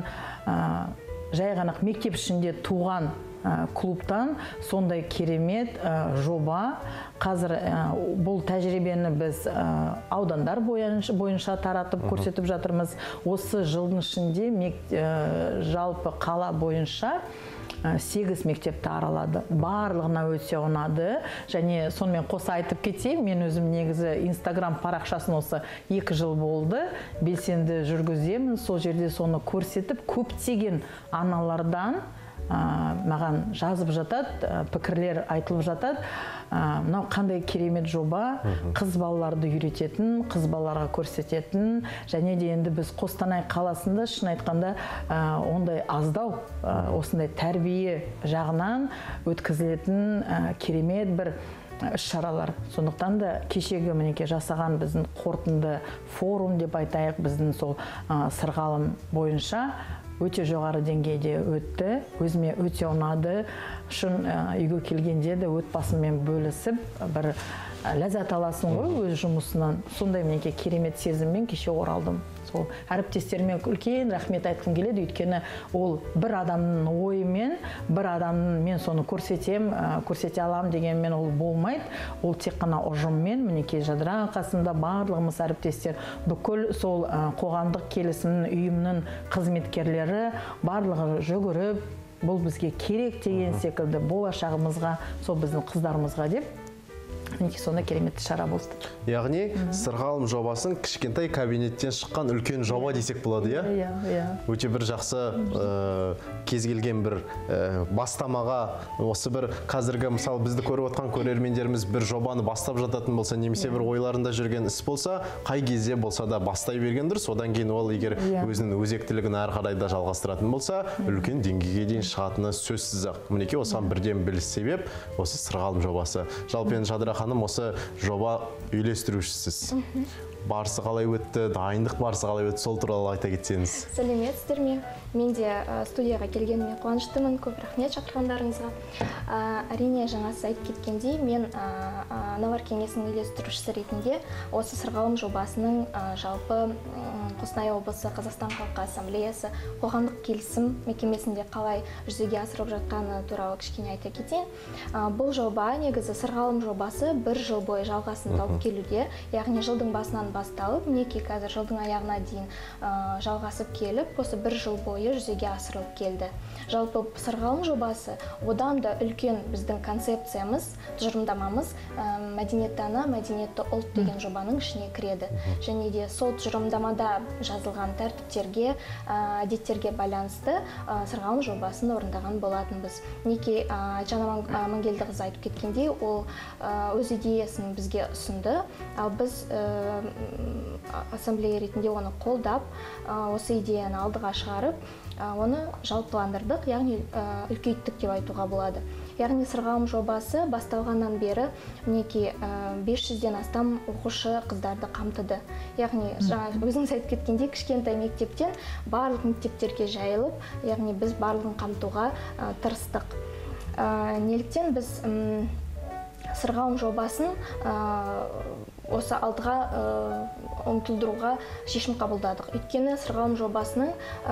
жай ғана мектеп ішінде туған клубтан сондай керемет жоба. Қазір бұл тәжірибені біз аудандар бойынша таратып көрсетіп жатырмыз. Осы жылдың ішінде жалпы қала бойынша 8 мектепті аралады. Барлығына өте ұнады. Және сонымен қоса айтып кетейін, мен өзім негізі Инстаграм парақшасын осы 2 жыл болды. Белсенді жүргіземін. Сол жерде соны көрсетіп, көптеген аналардан маған жазып жатады, пікірлер айтылып жатады. Мынау қандай керемет жоба, қыз балаларды үйрететін, қыз балаларға көрсететін, және де енді біз Қостанай қаласында шын айтқанда ондай аздау, осындай тәрбие жағынан өткізілетін керемет бір іс-шаралар. Сондықтан да кешегі мінеке жасаған біздің қорытынды форум деп айтайық, біздің сол сырғалым бойынша өте жоғары деңгейде өтті. Өзіме өте ұнады. Шын үйге келгенде де отбасыммен бөлісіп, бір ләззат аласың ғой өз жұмысынан. Сондай мінеке керемет сезіммен кеше оралдым. Сол әріптестеріме үлкен рахмет айтқым келеді, өйткені ол бір адамның ойымен, бір адамның мен соны көрсете алам дегенмен ол болмайды. Ол тек қана ұжыммен, мінеке жадыра қасында барлығымыз әріптестер, бүкіл сол қоғамдық келісімнің ұйымның қызметкерлері барлығы жүгіріп, бұл бізге керек деген секілді болашағымызға, сол біздің қыздарымызға деп мінеке сонда керемет шара болды. Яғни сырғалым жобасын кішкентай кабинеттен шыққан үлкен жоба десек болады, иә? Иә. Өте бір жақсы кез келген бір бастамаға, осы бір қазіргі мысалы бізді көріп отқан көрермендеріміз бір жобаны бастап жататын болса, немесе бір ойларында жүрген іс болса, қай кезде болса да бастай берген дұрыс. Одан кейін ол егер өзінің өзектілігін әрі қарай да жалғастыратын болса, үлкен деңгейге дейін шығатыны сөзсіз-ақ. Мінеке осыған бірден біліс себеп осы сырғалым жобасы. Жалпы енді Жадыра ханым, осы жоба үйлестірушісіз. Барысы қалай өтті, дайындық барысы қалай өтті, сол туралы айта кетсеңіз. Сәлеметсіздер ме? Мен де студияға келгеніме қуаныштымын, көп рахмет шақырғандарыңызға. Әрине, жаңа сіз айтып кеткендей, мен Навар кеңесінің үйлестірушісі ретінде осы сырғалым жобасының жалпы Қостанай облысы Қазақстан халқы ассамблеясы қоғамдық келісім мекемесінде қалай жүзеге асырып жатқаны туралы кішкене айта кетейін. Бұл жоба, негізі сырғалым жобасы бір жыл бойы жалғасын тауып келуде, яғни жылдың басынан басталып, мінеки қазір жылдың аяғына дейін жалғасып келіп, осы бір жыл бойы жүзеге асырылып келді. Жалпы сырғалым жобасы одан да үлкен біздің концепциямыз, тұжырымдамамыз мәдениетті ана, мәдениетті ұлт деген жобаның ішіне кіреді. Және де сол тұжырымдамада жазылған тәртіптерге, әдеттерге байланысты сырғалым жобасын орындаған болатынбыз. Неке Айчан Амангелдіқызы айтып кеткендей, ол өз идеясын бізге ұсынды, ал біз ассамблея ретінде оны қолдап, осы идеяны алдыға шығарып, оны жалпыландырдық, яғни үлкейттік деп айтуға болады. Яғни сырғалым жобасы басталғаннан бері мінеки 500-ден астам оқушы қыздарды қамтыды. Яғни өзіңіз айтып кеткендей, кішкентай мектептен барлық мектептерге жайылып, яғни біз барлығын қамтуға тырыстық. Неліктен біз сырғалым жобасын осы алдыға ұмтылдыруға шешім қабылдадық. Өйткені сырғалым жобасының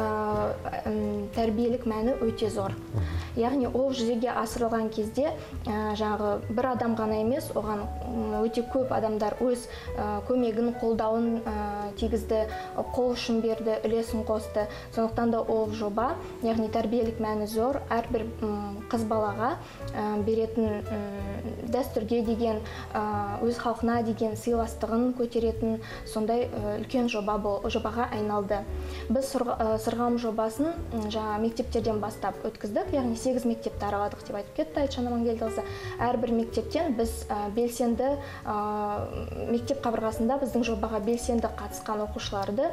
тәрбиелік мәні өте зор. Яғни ол жүзеге асырылған кезде жаңағы бір адам ғана емес, оған өте көп адамдар өз көмегін, қолдауын тигізді, қол ұшын берді, үлесін қосты. Сондықтан да ол жоба, яғни тәрбиелік мәні зор, әрбір қыз балаға беретін дәстүрге деген, өз халқына деген сыйластығын көтеретін сондай үлкен жобаға айналды. Біз сырғалым жобасын жаңа мектептерден бастап өткіздік, яғни 8 мектепті араладық деп айтып кетті Айчан Амангелдіқызы. Әрбір мектептен біз белсенді мектеп қабырғасында біздің жобаға белсенді қатысқан оқушыларды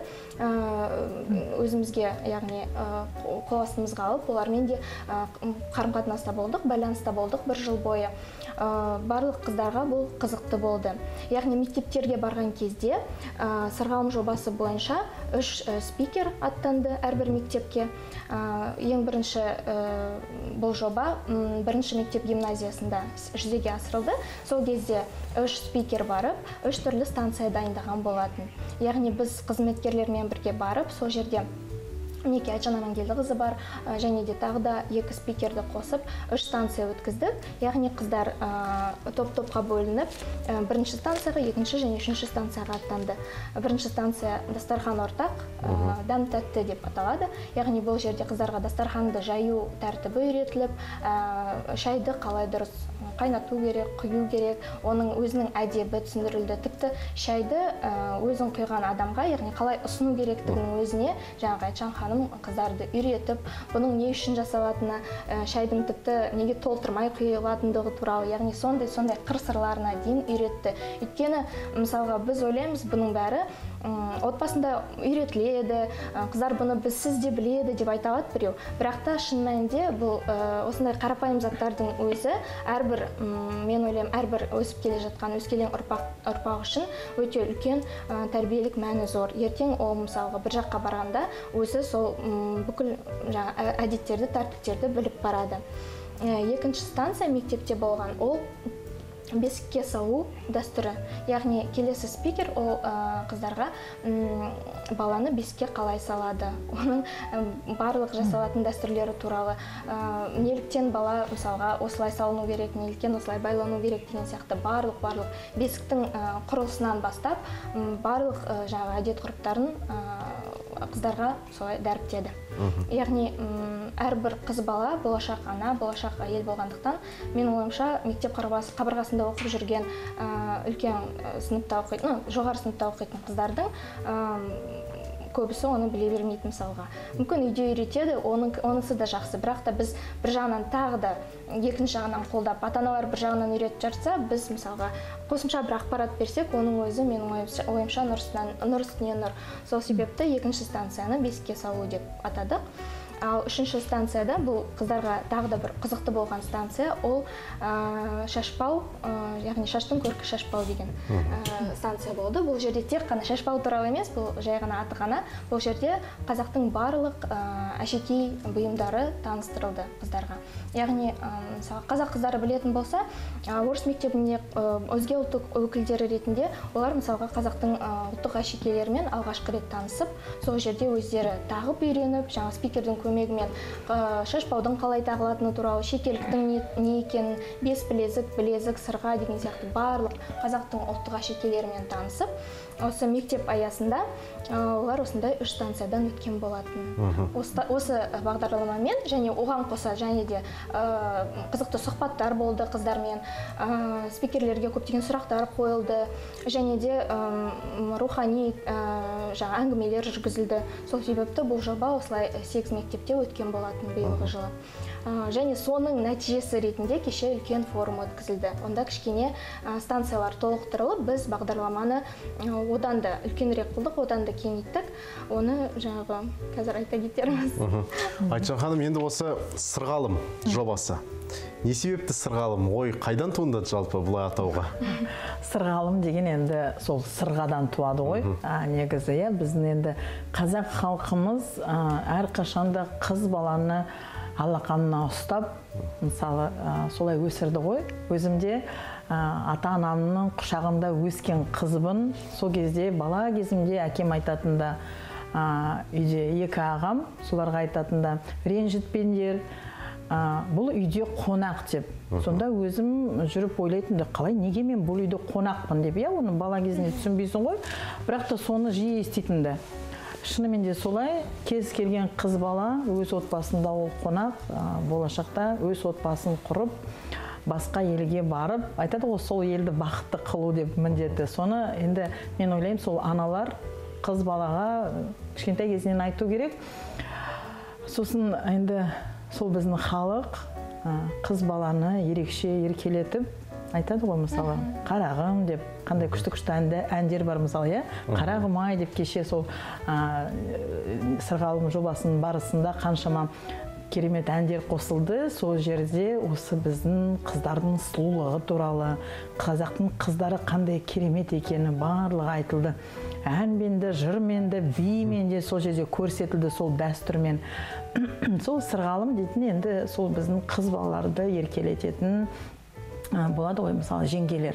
өзімізге, яғни қол астымызға алып, олармен де қарым-қатынаста болдық, байланыста болдық бір жыл бойы. Барлық қыздарға бұл қызықты болды. Яғни мектептерге барған кезде сырғалым жобасы бойынша 3 спикер аттанды әрбір мектепке. Ең бірінші бұл жоба бірінші мектеп гимназиясында жүзеге асырылды. Сол кезде 3 спикер барып, 3 түрлі станция дайындаған болатын. Яғни біз қызметкерлермен бірге барып, сол жерде Неке Айчан Амангелдіқызы бар, және де тағы да 2 спикерді қосып, 3 станция өткіздік. Яғни қыздар топ-топқа бөлініп, бірінші станцияға, екінші және үшінші станцияға аттанды. Бірінші станция дастархан ортақ, дәм тәтті деп аталады. Яғни бұл жерде қыздарға дастарханды жаю тәртібі үйретіліп, шайды қалай дұрыс қайнату керек, құю керек, оның өзінің әдебі түсіндірілді. Тіпті шайды өзін құйған адамға, яғни қалай ұсыну керектігінің өзіне жаңағы Айчан ханым ханым қыздарды үйретіп, бұның не үшін жасалатыны, шайдың тіпті неге толтырмай құйылатындығы туралы, яғни сондай қыр-сырларына дейін үйретті. Өйткені мысалға біз ойлаймыз, бұның бәрі отбасында үйретіледі, қыздар бұны бізсіз де біледі деп айта алады біреу. Бірақ та шын мәнінде бұл осындай қарапайым заттардың өзі әрбір, мен ойлаймын, әрбір өсіп келе жатқан өскелең ұрпақ үшін өте үлкен тәрбиелік мәні зор. Ертең ол мысалға бір жаққа барғанда өзі сол бүкіл әдеттерді, тәртіптерді біліп барады. Екінші станция мектепте болған, ол бесікке салу дәстүрі. Яғни келесі спикер ол қыздарға баланы бесікке қалай салады, оның барлық жасалатын дәстүрлері туралы, неліктен бала мысалға осылай салыну керек, неліктен осылай байлану керек деген сияқты барлық бесіктің құрылысынан бастап барлық әдет-ғұрыптарын қыздарға солай дәріптеді. Яғни әрбір қыз бала болашақ ана, болашақ әйел болғандықтан, мен ойымша мектеп қабырғасында оқып жүрген үлкен сыныпта оқитын, жоғары сыныпта оқитын қыздардың көбісі оны біле бермейді мысалға. Мүмкін үйде үйретеді, онысы да жақсы. Бірақ та біз бір жағынан тағы да екінші жағынан қолдап, ата-аналар бір жағынан үйретіп жатса, біз мысалға қосымша бір ақпарат берсек, оның өзі менің ойымша нұр үстіне нұр. Сол себепті екінші станцияны бесікке салу деп атадық. Ал үшінші станцияда, бұл қыздарға тағы да бір қызықты болған станция, ол шашпау, яғни шаштың көркі шашпау деген станция болды. Бұл жерде тек қана шашпау туралы емес, бұл жай ғана аты ғана. Бұл жерде қазақтың барлық әшекей бұйымдары таныстырылды қыздарға. Яғни қазақ қыздары білетін болса, орыс мектебінде өзге ұлттық өкілдері ретінде олар мысалға қазақтың ұлттық әшекейлерімен алғашқы рет танысып, сол жерде өздері тағып үйреніп, жаңа спикердің көмегімен шашпаудың қалай тағылатыны туралы, шекеліктің не екенін, бес білезік, сырға деген сияқты барлық қазақтың ұлттық әшекейлерімен танысып, осы мектеп аясында олар осындай 3 станциядан өткен болатын. Осы бағдарламамен және оған қоса және де қызықты сұхбаттар болды қыздармен, спикерлерге көптеген сұрақтар қойылды, және де рухани әңгімелер жүргізілді. Сол себепті бұл жоба осылай 8 мектепте өткен болатын биылғы жылы. Және соның нәтижесі ретінде кеше үлкен форум өткізілді. Онда кішкене станциялар толықтырылып, біз бағдарламаны одан да үлкенірек қылдық, одан да кеңейттік. Оны жаңағы қазір айта кетерміз. Айтжан ханым, енді осы сырғалым жобасы. Не себепті сырғалым? Ой, қайдан туындады жалпы бұлай атауға? Сырғалым деген енді сол сырғадан туады ғой. Негізі, біздің енді қазақ халқымыз әрқашанда қыз баланы алақанына ұстап, мысалы, солай өсірді ғой. Өзімде ата-анамның құшағында өскен қызбын. Сол кезде бала кезімде әкем айтатында, үйде 2 ағам, соларға айтатында, ренжітпеңдер, бұл үйде қонақ деп. Сонда өзім жүріп ойлайтынды, қалай, неге мен бұл үйде қонақпын деп, оны бала кезінде түсінбейсің ғой, бірақ та соны жиі еститінді. Шынымен де солай, кез келген қыз бала өз отбасында ол қонақ, болашақта өз отбасын құрып, басқа елге барып, айтады ғой, сол елді бақытты қылу деп міндеті. Соны енді мен ойлаймын, сол аналар қыз балаға кішкентай кезінен айту керек. Сосын енді сол біздің халық қыз баланы ерекше еркелетіп айтады ғой, мысалы, қарағым деп, қандай күшті әндер бар мысалы, қарағым ай деп кеше сол сырғалым жобасының барысында қаншама керемет әндер қосылды. Сол жерде осы біздің қыздардың сұлулығы туралы, қазақтың қыздары қандай керемет екені барлығы айтылды. Әнменді, жырменді, бименде сол жерде көрсетілді, сол дәстүрмен. Сол сырғалым дейтін енді сол біздің қыз балаларды еркелететін болады ғой, мысалы, жеңгелер.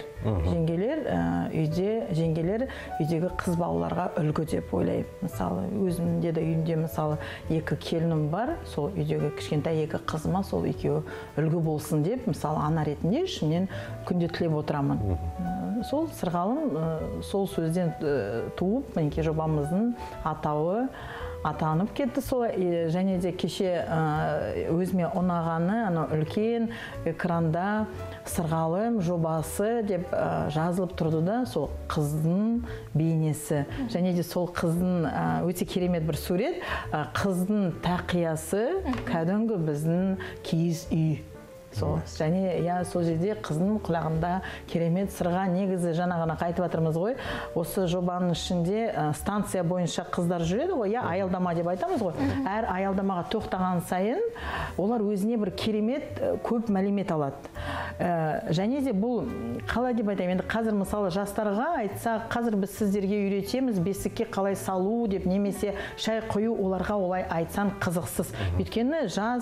Жеңгелер үйдегі қыз балаларға үлгі деп ойлаймын. Мысалы, өзімде де үйімде мысалы 2 келінім бар, сол үйдегі кішкентай 2 қызыма сол екеуі үлгі болсын деп, мысалы, ана ретінде ішімнен күнде тілеп отырамын. Сол сырғалым сол сөзден туып, мінекей жобамыздың атауы атанып кетті солай. Және де кеше өзіме ұнағаны үлкен экранда сырғалым жобасы деп жазылып тұрды да, сол қыздың бейнесі. Және де сол қыздың өте керемет бір сурет, қыздың тақиясы кәдімгі біздің киіз үй. Және сол жерде қыздың құлағында керемет сырға, негізі жаңағына қайтып жатырмыз ғой, осы жобаның ішінде станция бойынша қыздар жүреді ғой, аялдама деп айтамыз ғой. Әр аялдамаға тоқтаған сайын олар өзіне бір керемет көп мәлімет алады. Және де бұл қалай деп айтайын, енді қазір мысалы жастарға айтса, қазір біз сіздерге үйретеміз бесікке қалай салу деп, немесе шай құю, оларға олай айтсан қызықсыз. Өйткені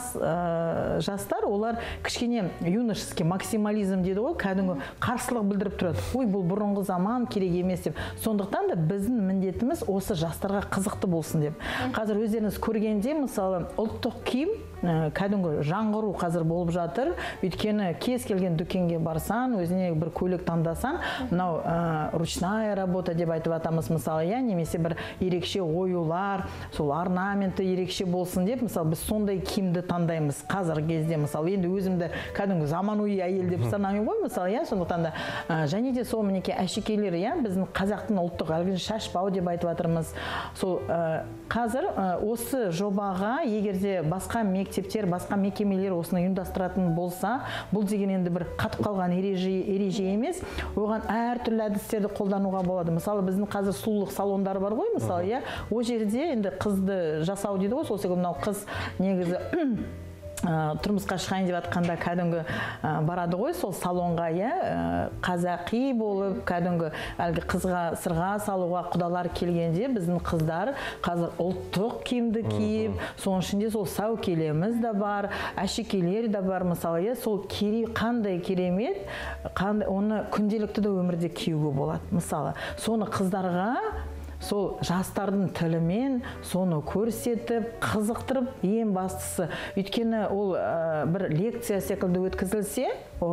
жастар олар кішкене юношеский максимализм дейді ғой, кәдімгі қарсылық білдіріп тұрады. Ой, бұл бұрынғы заман керек емес деп. Сондықтан да біздің міндетіміз осы жастарға қызықты болсын деп. Қазір өздеріңіз көргенде, мысалы, ұлттық киім кәдімгі жаңғыру қазір болып жатыр. Өйткені кез келген дүкенге барсан, өзіне бір көйлек таңдасан, мынау ручная работа деп айтып атамыз, мысалы, немесе бір ерекше оюлар, сол орнаменті ерекше болсын деп, мысалы, біз сондай киімді таңдаймыз қазіргі кезде. Мысалы, енді өзімді кәдімгі заманауи әйел деп санаймын ғой, мысалы, сондықтан да және де сол мінеке әшекейлер, біздің қазақтың ұлттық әлгі шашбау деп айтып жатырмыз. Сол қазір осы жобаға егерде басқа мектептер, басқа мекемелер осыны ұйымдастыратын болса, бұл деген енді бір қатып қалған ереже емес, оған әртүрлі әдістерді қолдануға болады. Мысалы, біздің қазір сұлулық салондары бар ғой, мысалы, о жерде енді қызды жасау дейді ғой, сол секілді мынау қыз негізі тұрмысқа шығайын деп жатқанда кәдімгі барады ғой сол салонға, қазақи болып, кәдімгі әлгі қызға сырға салуға құдалар келгенде біздің қыздар қазір ұлттық киімді киіп, соның ішінде сол сәукелеміз де бар, әшекейлер де бар, мысалы, сол қандай керемет, оны күнделікті де өмірде киюге болады. Мысалы, соны қыздарға сол жастардың тілімен соны көрсетіп, қызықтырып, ең бастысы. Өйткені ол бір лекция секілді өткізілсе,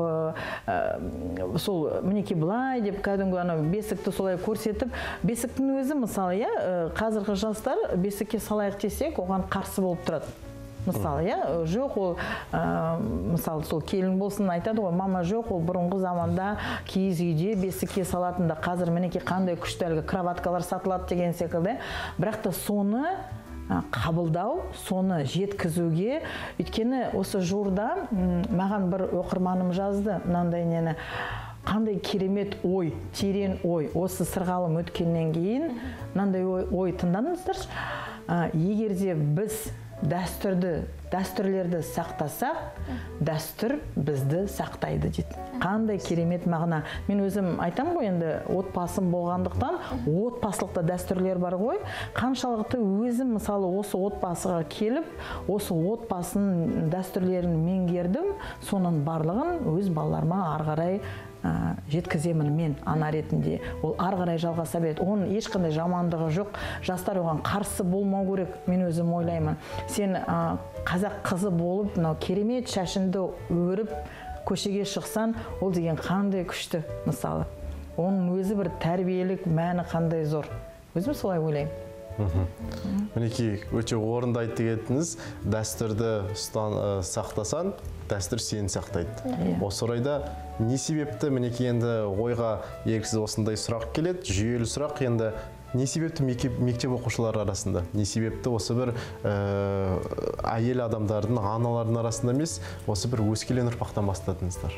сол мінеке былай деп кәдімгі бесікті солай көрсетіп, бесіктің өзі мысалы, қазіргі жастар бесікке салайық десек, оған қарсы болып тұрады. Мысалы, жоқ ол, мысалы, сол келін болсын айтады ғой, мама жоқ, ол бұрынғы заманда киіз үйде бесікке салатында, қазір мінеке қандай күшті әлгі кроваткалар сатылады деген секілді. Бірақ та соны қабылдау, соны жеткізуге, өйткені осы жуырда маған бір оқырманым жазды, мынандай нені, қандай керемет ой, терең ой, осы сырғалым өткеннен кейін, мынандай ой тыңдаңыздаршы, егерде біз дәстүрлерді сақтасақ, дәстүр бізді сақтайды дейді. Қандай керемет мағына. Мен өзім айтам ғой, енді отбасым болғандықтан, отбасылықта дәстүрлер бар ғой. Қаншалықты өзім мысалы осы отбасыға келіп, осы отбасының дәстүрлерін меңгердім, соның барлығын өз балаларыма ары қарай жеткіземін мен ана ретінде. Ол ары қарай жалғаса береді. Оның ешқандай жамандығы жоқ. Жастар оған қарсы болмау керек, мен өзім ойлаймын. Сен қазақ қызы болып, керемет шашыңды өріп көшеге шықсан, ол деген қандай күшті, мысалы. Оның өзі бір тәрбиелік мәні қандай зор. Өзім солай ойлаймын. Мінекей, өте орынды айтты кеттіңіз, дәстүрді сақтасан, дәстүр сені сақтайды. Осы орайда не себепті, мінекей енді ойға еріксіз осындай сұрақ келеді, жүйелі сұрақ, енді не себепті мектеп оқушылары арасында, не себепті осы бір әйел адамдардың, аналардың арасында емес, осы бір өскелең ұрпақтан бастадыңыздар?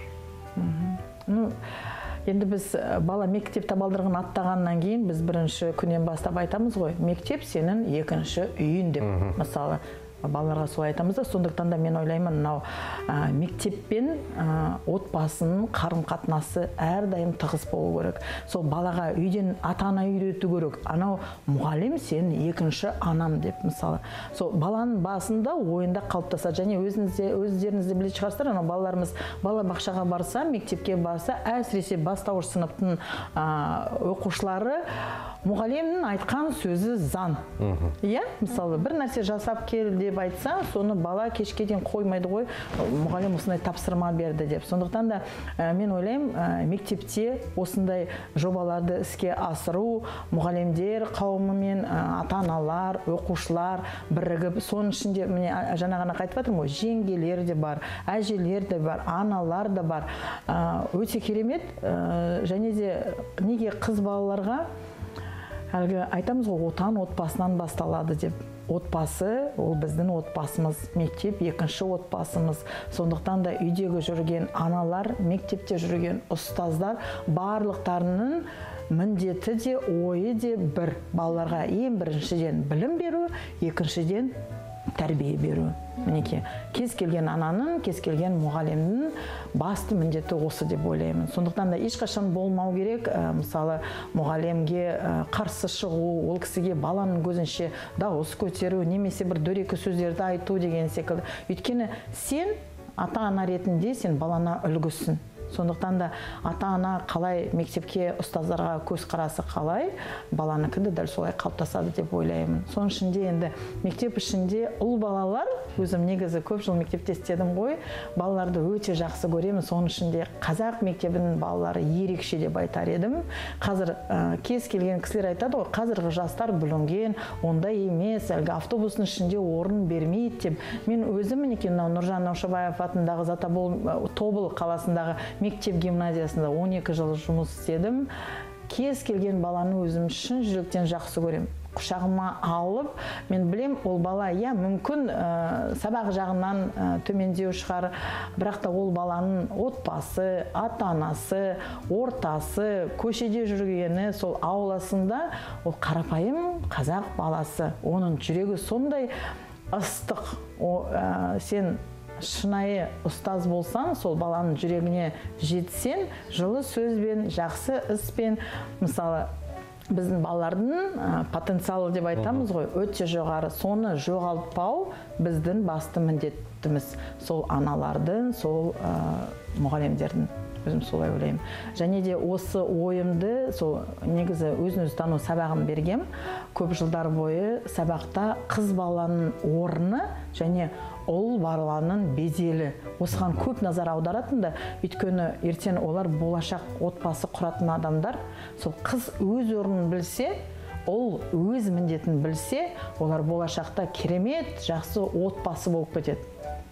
Енді біз бала мектеп табалдырығын аттағаннан кейін, біз бірінші күннен бастап айтамыз ғой, мектеп сенің екінші үйін деп, мысалы. Балаларға солай айтамыз да, сондықтан да мен ойлаймын, мынау мектеппен отбасының қарым-қатынасы әрдайым тығыз болу керек. Сол балаға үйден ата-ана үйрету керек. Анау мұғалім сен екінші анам деп, мысалы. Сол баланың басында ойында қалыптасады. Және өздеріңізде білетін шығарсыздар, анау балаларымыз балабақшаға барса, мектепке барса, әсіресе бастауыш сыныптың оқушылары мұғалімнің айтқан сөзі заң. Мысалы, бір нәрсе жасап кел деп деп айтса, соны бала кешке дейін қоймайды ғой, мұғалім осындай тапсырма берді деп. Сондықтан да мен ойлаймын, мектепте осындай жобаларды іске асыру, мұғалімдер қауымы мен ата-аналар, оқушылар бірігіп, соның ішінде міне жаңа ғана айтып жатырмын ғой, жеңгелер де бар, әжелер де бар, аналар да бар. Өте керемет. Және де неге қыз балаларға әлгі айтамыз ғой, отан отбасынан басталады деп. Отбасы, ол біздің отбасымыз, мектеп екінші отбасымыз. Сондықтан да үйдегі жүрген аналар, мектепте жүрген ұстаздар барлықтарының міндеті де, ойы де бір. Балаларға ең біріншіден білім беру, екіншіден тәрбие беру. Мінеке, кез келген ананың, кез келген мұғалімнің басты міндеті осы деп ойлаймын. Сондықтан да ешқашан болмау керек, мысалы мұғалімге қарсы шығу, ол кісіге баланың көзінше дауыс көтеру, немесе бір дөрекі сөздерді айту деген секілді. Өйткені сен ата-ана ретінде сен балана үлгісің. Сондықтан да ата-ана қалай мектепке, ұстаздарға көзқарасы қалай, баланыкі де дәл солай қалыптасады деп ойлаймын. Соның ішінде енді мектеп ішінде ұл балалар, өзім негізі көп жыл мектепте істедім ғой, балаларды өте жақсы көремін. Соның ішінде қазақ мектебінің балалары ерекше деп айтар едім. Қазір кез келген кісілер айтады ғой, қазіргі жастар бүлінген, ондай емес, әлгі автобустың ішінде орын бермейді деп. Мен өзім мінекей Нұржан Наушабаев атындағы Тобыл қаласындағы мектеп гимназиясында 12 жыл жұмыс істедім. Кез келген баланы өзім шын жүректен жақсы көрем. Құшағыма алып, мен білем, ол бала, мүмкін сабақ жағынан төмендеу шығар, бірақ та ол баланың отбасы, ата-анасы, ортасы, көшеде жүргені, сол ауласында, ол қарапайым қазақ баласы. Оның жүрегі сондай ыстық. Сен шынайы ұстаз болсаң, сол баланың жүрегіне жетсең, жылы сөзбен, жақсы іспен, мысалы, біздің балалардың потенциалы деп айтамыз ғой, өте жоғары. Соны жоғалтпау біздің басты міндетіміз. Сол аналардың, сол мұғалімдердің. Өзім солай ойлаймын. Және де осы ойымды, сол негізі өзін-өзі тану сабағын бергем. Көп жылдар бойы сабақта қыз баланың орны және ұл баланың беделі. Осыған көп назар аударатын да, өйткені ертең олар болашақ отбасы құратын адамдар. Сол қыз өз орнын білсе, ол өз міндетін білсе, олар болашақта керемет, жақсы отбасы болып кетеді.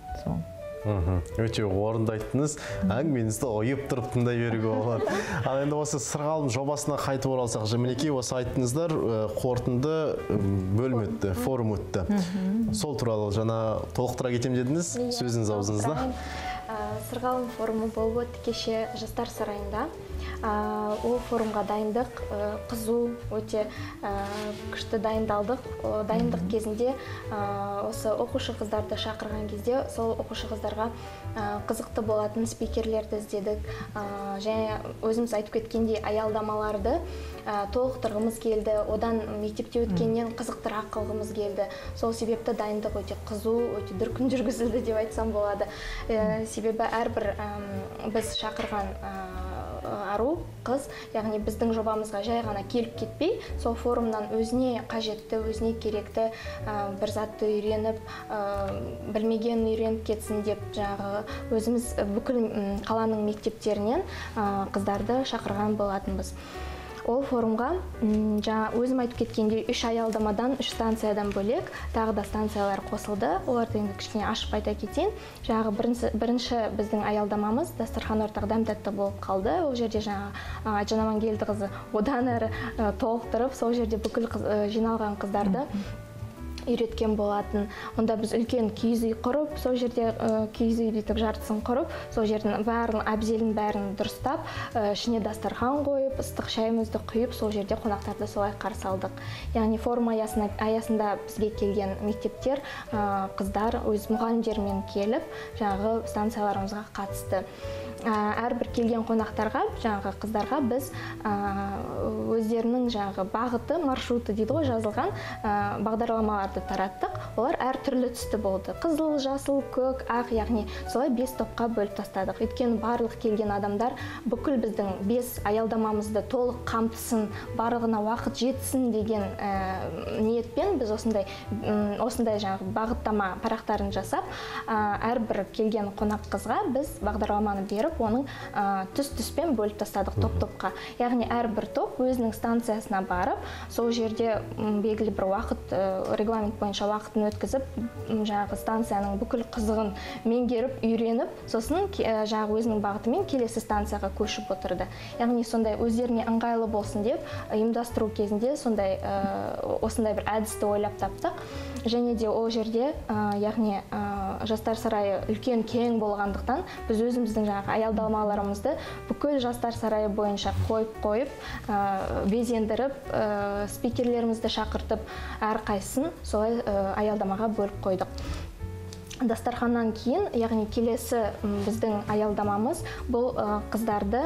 Өте орынды айттыңыз. Әңгімеңізді ойып тұрып тыңдай беруге болады. Ал енді осы сырғалым жобасына қайтып оралсақ, мінекей осы айттыңыздар, қорытынды бөлім өтті, форум өтті. Сол туралы жаңа толықтыра кетем дедіңіз, сөзіңіз аузыңызда. Сырғалым форумы болып өтті кеше Жастар сарайында. Ол форумға дайындық қызу, өте күшті дайындалдық. Дайындық кезінде осы оқушы қыздарды шақырған кезде сол оқушы қыздарға қызықты болатын спикерлерді іздедік. Және өзіміз айтып кеткендей аялдамаларды толықтырғымыз келді. Одан мектепте өткеннен қызықтырақ қылғымыз келді. Сол себепті дайындық өте қызу, өте дүркін жүргізілді деп айтсам болады. Себебі әрбір біз шақырған ару қыз, яғни біздің жобамызға жай ғана келіп кетпей, сол форумнан өзіне қажетті, өзіне керекті бір затты үйреніп, білмеген үйреніп кетсін деп, жаңағы өзіміз бүкіл қаланың мектептерінен қыздарды шақырған болатынбыз. Ол форумға өзім айтып кеткендей 3 аялдамадан, 3 станциядан бөлек тағы да станциялар қосылды. Оларды енді кішкене ашып айта кетейін. Жаңағы бірінші біздің аялдамамыз дастархан ортақ дәм тәтті болып қалды. Ол жерде жаңа Айжан Амангелдіқызы одан әрі толықтырып, сол жерде бүкіл жиналған қыздарды үйреткен болатын. Онда біз үлкен киіз үй құрып, сол жерде киіз үй бүйтіп жартысын құрып, сол жердің бәрін, әбзелін бәрін дұрыстап, ішіне дастархан қойып, ыстық шайымызды құйып, сол жерде қонақтарды солай қарсы алдық. Яғни форум аясында бізге келген мектептер, қыздар өз мұғалімдерімен келіп, жаңағы станцияларымызға қатысты. әрбір келген қонақтарға, жаңағы қыздарға біз өздерінің жаңағы бағыты, маршруты дейді ғой, жазылған бағдарламаларды тараттық. Олар әртүрлі түсті болды. Қызыл, жасыл, көк, ақ, яғни солай 5 топқа бөліп тастадық. Өйткені барлық келген адамдар бүкіл біздің 5 аялдамамызды толық қамтысын, барлығына уақыт жетсін деген ниетпен біз осындай жаңағы бағыттама парақтарын жасап, әрбір келген қонақ қызға біз бағдарламаны беріп, оның түс-түспен бөліп тастадық топ-топқа. Яғни әрбір топ өзінің станциясына барып, сол жерде белгілі бір уақыт, регламент бойынша уақытын өткізіп, жаңағы станцияның бүкіл қызығын меңгеріп, үйреніп, сосын жаңағы өзінің бағытымен келесі станцияға көшіп отырды. Яғни сондай өздеріне ыңғайлы болсын деп, ұйымдастыру кезінде осындай бір әдісті ойлап таптық. Және де ол жерде, яғни жастар сарайы үлкен кең болғандықтан, біз өзіміздің жаңағы аялдамаларымызды бүкіл жастар сарайы бойынша қойып, безендіріп, спикерлерімізді шақыртып, әрқайсысын солай аялдамаға бөліп қойдық. Дастарханнан кейін, яғни келесі біздің аялдамамыз бұл қыздарды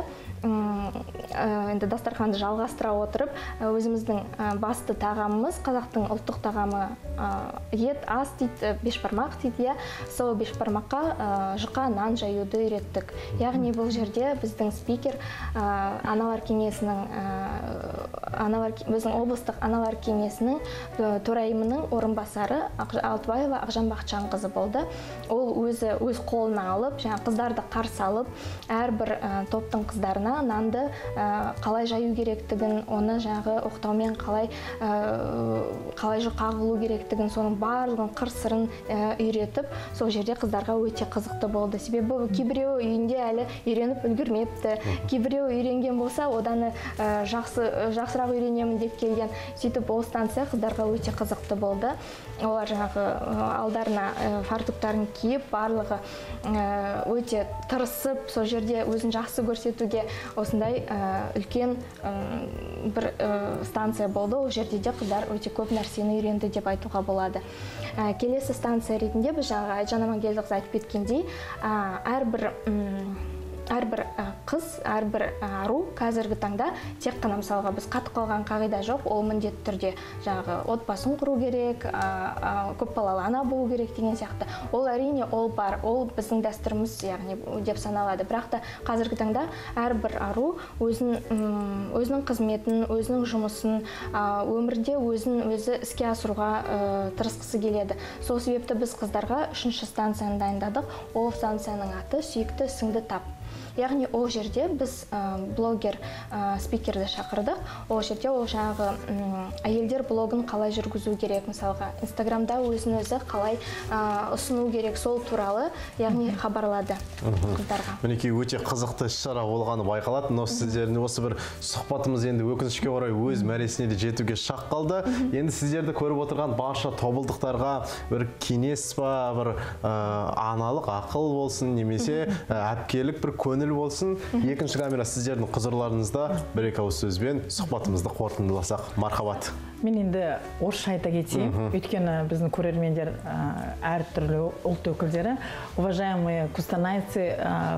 енді дастарханды жалғастыра отырып, өзіміздің басты тағамымыз, қазақтың ұлттық тағамы ет, ас дейді, бешбармақ дейді, сол бешбармаққа жұқа нан жаюды үйреттік. Яғни бұл жерде біздің спикер аналар кеңесінің, біздің облыстық аналар кеңесінің төрайымының орынбасары Алтыбаева Ақжан Бақытжанқызы болды. Ол өз қолына алып, қыздарды қарсы алып, әрбір топтың қыздарына нанды қалай жаю керектігін, оны жаңағы оқтаумен қалай жұқа қылу керектігін, соның барлығын қыр-сырын үйретіп, сол жерде қыздарға өте қызықты болды. Себебі кейбіреуі үйінде әлі үйреніп үлгермепті, кейбіреуі үйренген болса, одан жақсырақ үйренемін деп келген. Сөйтіп ол станция қыздарға өте қызықты болды. Олар жаңағы алдарына фартуктарын киіп, барлығы өте тырысып, сол жерде өзін жақсы көрсетуге осындай үлкен бір станция болды. Ол жерде де қыздар өте көп нәрсені үйренді деп айтуға болады. Келесі станция ретінде біз жаңағы Айжан Амангелдіқызы айтып кеткендей, әрбір қыз, әрбір ару қазіргі таңда тек қана мысалға біз қатып қалған қағида жоқ, ол міндетті түрде жаңағы отбасын құру керек, көпбалалы ана болу керек деген сияқты. Ол әрине ол бар, ол біздің дәстүріміз яғни деп саналады. Бірақ та қазіргі таңда әрбір ару өзінің қызметін, өзінің жұмысын, өмірде өзі іске асыруға тырысқысы келеді. Сол себепті біз қыздарға 3-ші станцияны дайындадық. Ол станцияның аты «Сүйікті ісіңді тап». Яғни ол жерде біз блогер спикерді шақырдық. Ол жерде ол жаңағы әйелдер блогын қалай жүргізу керек, мысалға Инстаграмда өзін-өзі қалай ұсыну керек, сол туралы яғни хабарлады қыздарға. Мінекей өте қызықты іс-шара болғаны байқалады. Сіздердің осы бір сұхбатымыз енді өкінішке орай өз мәресіне де жетуге шақ қалды. Енді сіздерді көріп отырған барша тобылдықтарға бір кеңес па, бір аналық ақыл болсын, немесе әпкелік бір көңіл болсын. Екінші камера сіздердің құзырларыңызда бір-екі ауыз сөзбен сұхбатымызды қорытындыласақ. Мархабат. Мен енді орысша айта кетейін, өйткені біздің көрермендер әртүрлі ұлт өкілдері. Уважаемые кустанайцы,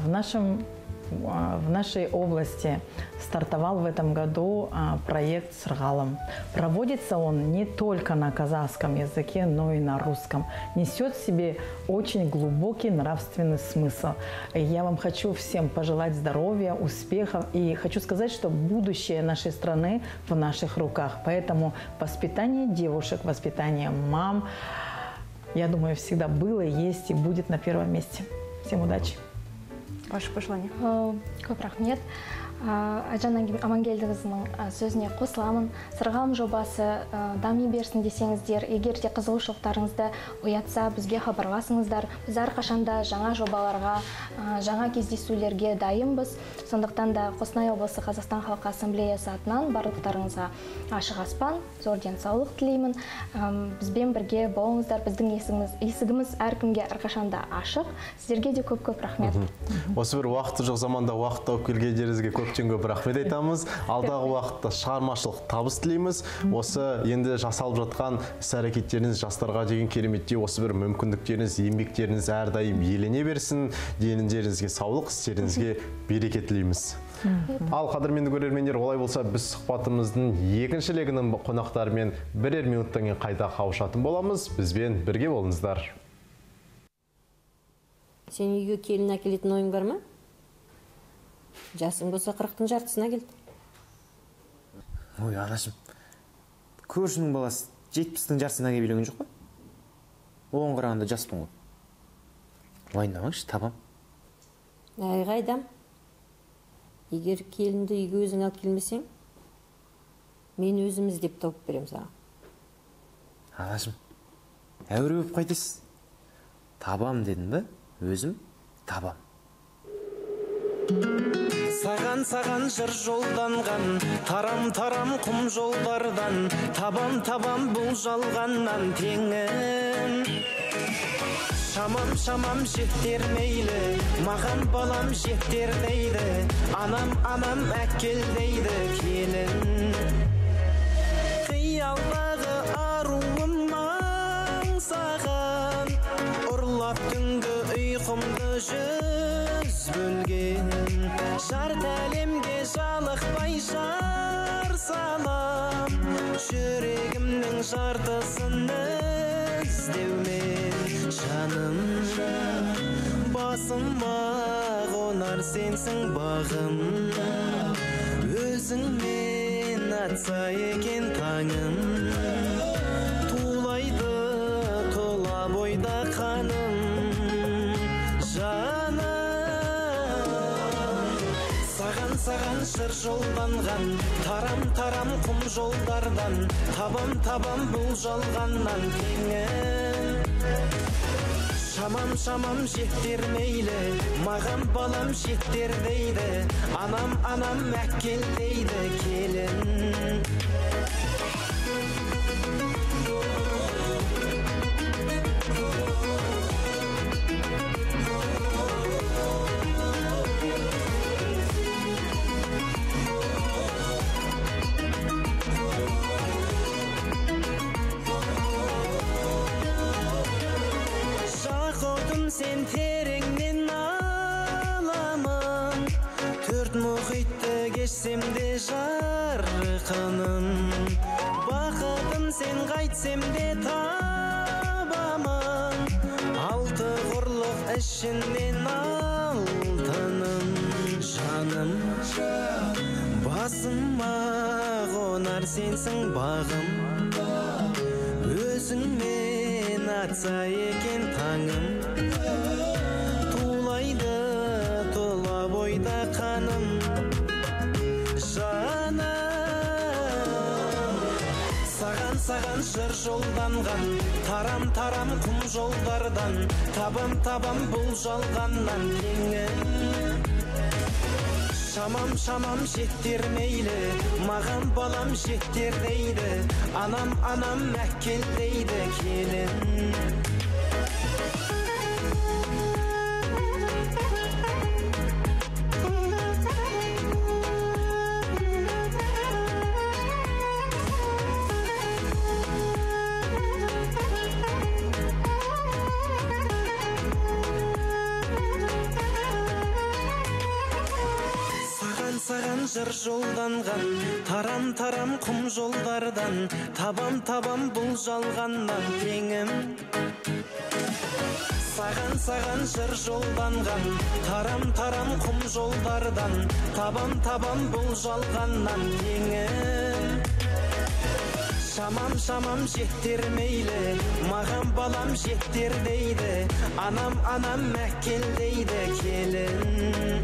в нашей области стартовал в этом году проект «Сыргалым». Проводится он не только на казахском языке, но и на русском. Несет в себе очень глубокий нравственный смысл. Я вам хочу всем пожелать здоровья, успехов. И хочу сказать, что будущее нашей страны в наших руках. Поэтому воспитание девушек, воспитание мам, я думаю, всегда было, есть и будет на первом месте. Всем удачи! Ваше пожелание. Көп рахмет. Айжан Амангелдіқызының сөзіне қосыламын. Сырғалым жобасы дами берсін десеңіздер, егер де қызығушылықтарыңызды оятса, бізге хабарласыңыздар. Біз әрқашанда жаңа жобаларға, жаңа кездесулерге дайынбыз. Сондықтан да Қостанай облысы Қазақстан Халқы Ассамблеясы атынан барлықтарыңызға ашық аспан, зор денсаулық тілеймін. Бізбен бірге болыңыздар. Біздің есігіміз әркімге әрқашанда ашық. Сіздерге де көп-көп рахмет. Осы бір уақыты жоқ заманда уақыт тауып келгендеріңізге көптен көп рахмет айтамыз. Алдағы уақытта шығармашылық табыс тілейміз. Осы енді жасалып жатқан іс-әрекеттеріңіз жастарға деген кереметтей осы бір мүмкіндіктеріңіз, еңбектеріңіз әрдайым елене берсін. Деніңізге саулық, істеріңізге береке тілейміз. Ал қадірменді көрермендер, олай болса біз сұхбатымыздың екінші легінің қонақтарымен бірер минуттан кейін қайта қауышатын боламыз. Бізбен бірге болыңыздар. Сен үйге келін әкелетін ойың бар ма? Жасың болса 40-тың жартысына келді. Ой, анашым, көршінің баласы 70-тің жартысына келіп үйленген жоқ па? Оған қарағанда жаспын ғой. Уайымдамаңшы, табам. Әй қайдам. Егер келінді үйге өзің алып келмесең, мен өзім іздеп тауып берем саған. Анашым, әуре болып қайтесіз. Табам дедім бе? Өзім табам. Саған жыр жолданған, тарам құм жолдардан, табам бұл жалғаннан теңін. Шамам жетер мейлі, маған балам жетер дейді, анам әкел дейді келін. Қиялдағы аруым аңсаған, ұрлап түнгі ұйқымды жүз бөлген. Жарты әлемге жалықпай жар салам, жүрегімнің жартысын іздеумен. Жаным, басыма қонар сенсің бағым, өзіңмен атса екен таңым, тулайды тола бойда қаным. Жаным, саған жыр жолданған, тарам құм жолдардан, табам бұл жалғаннан теңін. Шамам жетер мейлі, маған балам жетер дейді, анам әкел дейді келін. Сен тереңнен аламын, төрт мұхитты кешсем де жарқыным. Бақытым сен қайтсем де табамын, алты құрлық ішінен алтыным. Жаным, басыма қонар сенсің бағым, өзіңмен атса екен таңым, тулайды тола бойда қаным. Жаным, саған жыр жолданған, тарам құм жолдардан, табам бұл жалғаннан теңін. Шамам жетер мейлі, маған балам жетер дейді, анам әкел дейді келін. Саған жыр жолданған, тарам құм жолдардан, табам бұл жалғаннан теңім. Саған жыр жолданған, тарам құм жолдардан, табам бұл жалғаннан теңім. Шамам жетер мейлі, маған балам жетер дейді, анам әкел дейді келін.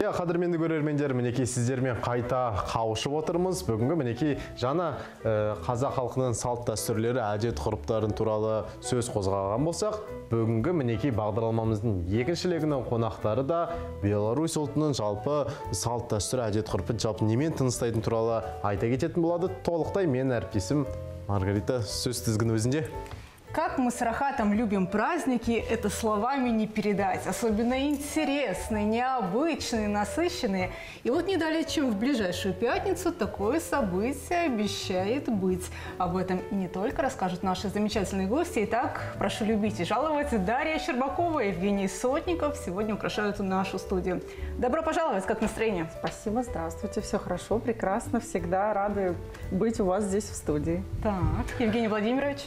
иә, қадірменді көрермендер, мінекей сіздермен қайта қауышып отырмыз. Бүгінгі мінекей жаңа қазақ халқының салт дәстүрлері, әдет ғұрыптарын туралы сөз қозғаған болсақ, бүгінгі мінекей бағдарламамыздың екінші легінің қонақтары да Беларусь ұлтының жалпы салт дәстүр, әдет ғұрпын жалпы немен тыныстайтын туралы айта кететін болады. Толықтай мен әріптесім Маргарита, сөз тізгіні өзінде. Как мы с Рахатом любим праздники, это словами не передать. Особенно интересные, необычные, насыщенные. И вот не далее, чем в ближайшую пятницу, такое событие обещает быть. Об этом и не только расскажут наши замечательные гости. Итак, прошу любить и жаловать. Дарья Щербакова и Евгений Сотников сегодня украшают нашу студию. Добро пожаловать, как настроение? Спасибо, здравствуйте, все хорошо, прекрасно, всегда рады быть у вас здесь в студии. Так, Евгений Владимирович.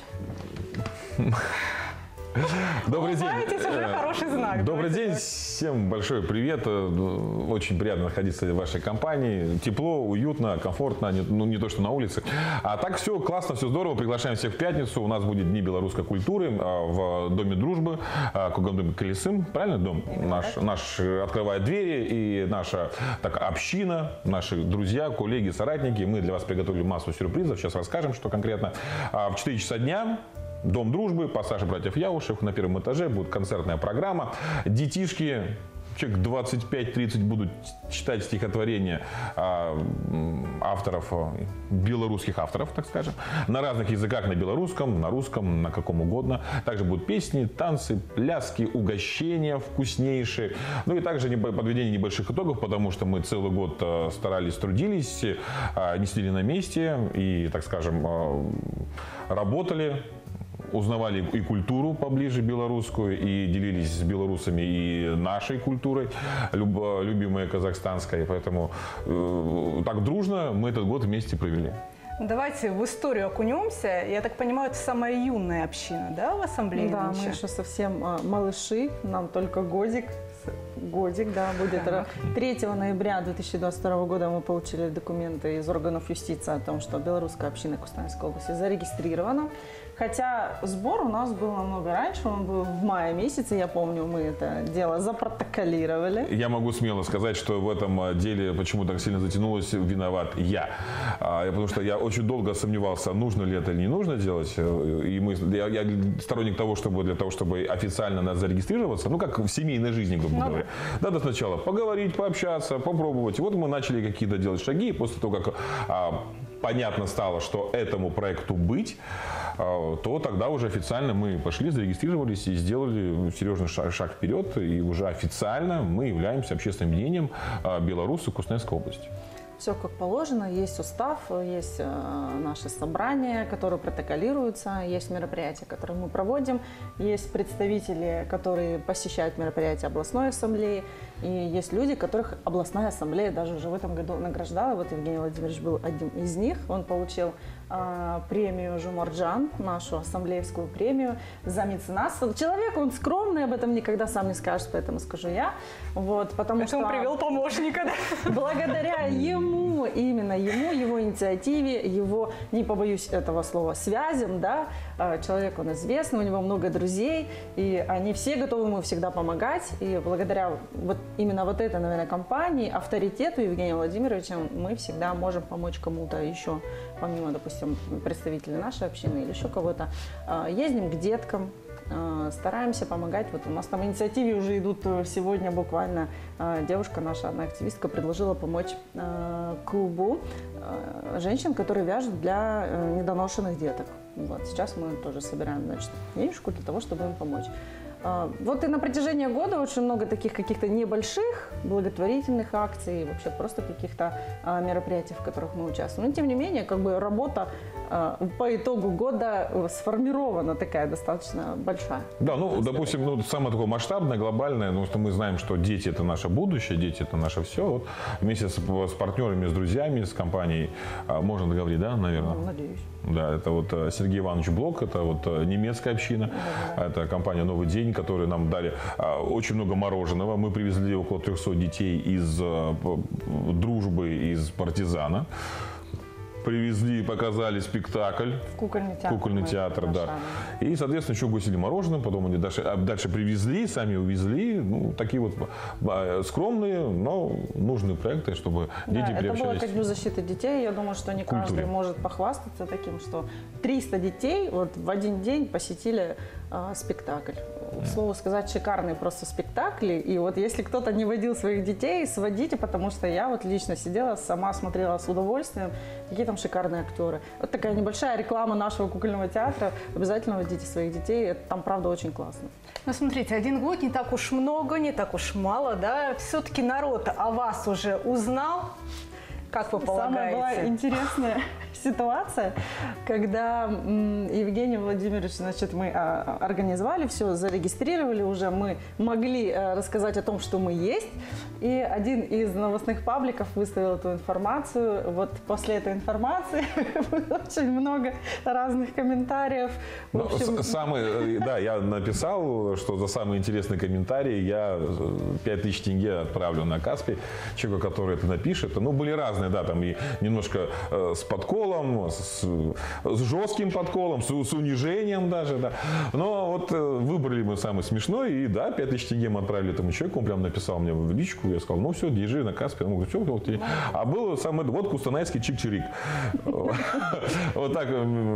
Добрый день. Уже хороший знак. Добрый день. Всем большой привет. Очень приятно находиться в вашей компании. Тепло, уютно, комфортно. Не то, что на улице. А так все классно, все здорово. Приглашаем всех в пятницу. У нас будет Дни белорусской культуры в Доме дружбы. Кугандом Колесым. Правильно дом? Наш открывает двери. И наша община, наши друзья, коллеги, соратники. Мы для вас приготовили массу сюрпризов. Сейчас расскажем, что конкретно. В 4 часа дня Дом дружбы, пассаж братьев Яушев, на первом этаже будет концертная программа. Детишки, человек 25-30 будут читать стихотворения авторов, белорусских авторов, так скажем, на разных языках, на белорусском, на русском, на каком угодно. Также будут песни, танцы, пляски, угощения вкуснейшие. Ну и также подведение небольших итогов, потому что мы целый год старались, трудились, не сидели на месте и, так скажем, работали. Узнавали и культуру поближе белорусскую, и делились с белорусами и нашей культурой, любимой казахстанской. Поэтому так дружно мы этот год вместе провели. Давайте в историю окунемся. Я так понимаю, это самая юная община, да, в ассамблее? Да, мы еще совсем малыши, нам только годик, да, будет. 3 ноября 2022 года мы получили документы из органов юстиции о том, что белорусская община Костанайской области зарегистрирована. Хотя сбор у нас был намного раньше, он был в мае месяце, я помню, мы это дело запротоколировали. Я могу смело сказать, что в этом деле, почему так сильно затянулось, виноват я. Потому что я очень долго сомневался, нужно ли это или не нужно делать. И я сторонник того, чтобы официально зарегистрироваться, ну как в семейной жизни, грубо говоря. Надо сначала поговорить, пообщаться, попробовать. И вот мы начали какие-то делать шаги, и после того, как понятно стало, что этому проекту быть, то тогда уже официально мы пошли, зарегистрировались и сделали серьезный шаг вперед. И уже официально мы являемся общественным объединением белорусы Костанайской области. Все как положено, есть устав, есть наши собрания, которые протоколируются, есть мероприятия, которые мы проводим, есть представители, которые посещают мероприятия областной ассамблеи, и есть люди, которых областная ассамблея даже уже в этом году награждала. Вот Евгений Владимирович был одним из них, он получил премию Жумарджан, нашу ассамблеевскую премию за меценатство. Человек, он скромный, об этом никогда сам не скажет, поэтому скажу я. Вот, потому что он привел помощника, да? Благодаря ему, именно ему, его инициативе, его, не побоюсь этого слова, связям, да, человек, он известный, у него много друзей, и они все готовы ему всегда помогать. И благодаря вот именно вот этой, наверное, компании, авторитету Евгения Владимировича, мы всегда можем помочь кому-то еще, помимо, допустим, представителей нашей общины или еще кого-то. Ездим к деткам, стараемся помогать. Вот у нас там инициативы уже идут сегодня буквально. Девушка наша, одна активистка, предложила помочь клубу женщин, которые вяжут для недоношенных деток. Вот, сейчас мы тоже собираем, значит, денежку для того, чтобы им помочь. Вот и на протяжении года очень много таких каких-то небольших благотворительных акций, вообще просто каких-то мероприятий, в которых мы участвуем. Но тем не менее, как бы работа по итогу года сформирована такая достаточно большая. Да, ну, допустим, самое такое масштабное, глобальное, потому что мы знаем, что дети – это наше будущее, дети – это наше все. Вот вместе с партнерами, с друзьями, с компанией, можно договорить, да, наверное? Надеюсь. Да, это вот Сергей Иванович Блок, это вот немецкая община, это компания «Новый день», которые нам дали очень много мороженого. Мы привезли около 300 детей из дружбы, из партизана. привезли и показали спектакль. Кукольный театр, да. И, соответственно, еще угостили мороженым, потом они дальше привезли, сами увезли. Ну, такие вот скромные, но нужные проекты, чтобы дети приобщались. Это было ко Дню защиты детей. Я думаю, что не каждый может похвастаться таким, что 300 детей вот в один день посетили спектакль. К слову сказать, шикарные просто спектакли. И вот если кто-то не водил своих детей, сводите, потому что я вот лично сидела, сама смотрела с удовольствием. Какие там шикарные актеры. Вот такая небольшая реклама нашего кукольного театра. Обязательно водите своих детей. Это там, правда, очень классно. Ну, смотрите, 1 год не так уж много, не так уж мало, да? Все-таки народ о вас уже узнал. Как вы полагаете? Самая была интересная ситуация, когда Евгений Владимирович, значит, мы организовали все, зарегистрировали уже, мы могли рассказать о том, что мы есть, и один из новостных пабликов выставил эту информацию. Вот после этой информации очень много разных комментариев. В общем... Да, я написал, что за самый интересный комментарий я 5000 тенге отправлю на Каспий человеку, который это напишет. Ну, были разные, да, там и немножко с подколом, с жестким подколом, с унижением даже, да. Но вот выбрали мы самый смешной, и да, 5000 тенге мы отправили этому человеку, он прям написал мне в личку, я сказал, ну все, держи на Каспий. Он говорит, все, а был самый, вот кустанайский чик-чирик. Вот так,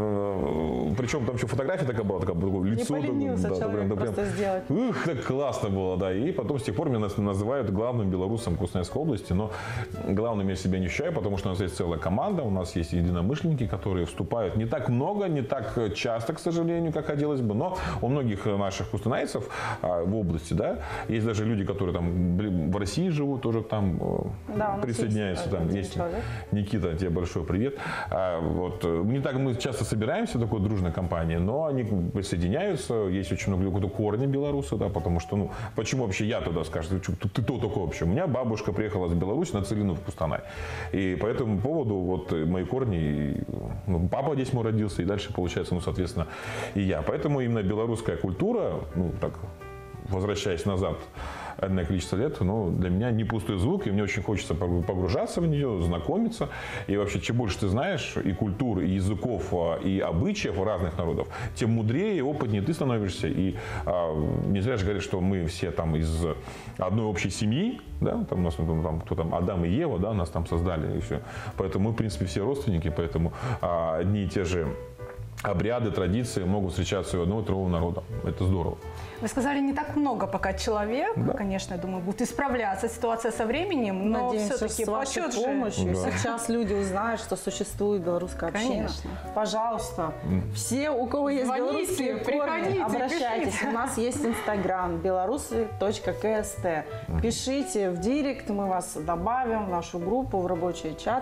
причем там еще фотография такая была, лицо. Не поленился человек просто сделать. Ух, так классно было, да. И потом с тех пор меня называют главным белорусом Кустанайской области, но главным я себя не ощущаю, потому что у нас есть целая команда, у нас есть единомышленники, которые вступают не так много, не так часто, к сожалению, как хотелось бы, но у многих наших кустанайцев в области, да, есть даже люди, которые там в России живут, тоже там присоединяются. Там есть Никита, тебе большой привет. Вот. Не так мы часто собираемся, такой дружной компанией, но они присоединяются, есть очень много кто корни белорусы, да, потому что, ну, почему вообще я туда, скажу, ты кто такой вообще? У меня бабушка приехала из Беларуси на Целину в Кустанай. И по этому поводу вот мои корни, ну, папа здесь мой родился, и дальше получается, ну, соответственно, и я. Поэтому именно белорусская культура, ну, так, возвращаясь назад, одно количество лет, но для меня не пустой звук, и мне очень хочется погружаться в нее, знакомиться. И вообще, чем больше ты знаешь и культур, и языков, и обычаев разных народов, тем мудрее и опытнее ты становишься. И не зря же говорят, что мы все там из одной общей семьи, да, там у нас там, кто там, Адам и Ева, да, нас там создали, и все. Поэтому мы, в принципе, все родственники, поэтому одни и те же обряды, традиции могут встречаться у одного и другого народа. Это здорово. Вы сказали, не так много пока человек. Да. Конечно, я думаю, будет исправляться ситуация со временем, но все-таки с вашей помощью сейчас люди узнают, что существует белорусская община. Конечно. Пожалуйста, все, у кого есть белорусские корни, обращайтесь. Пишите. У нас есть Инстаграм белорусы.кст. Пишите в директ, мы вас добавим в нашу группу, в рабочий чат.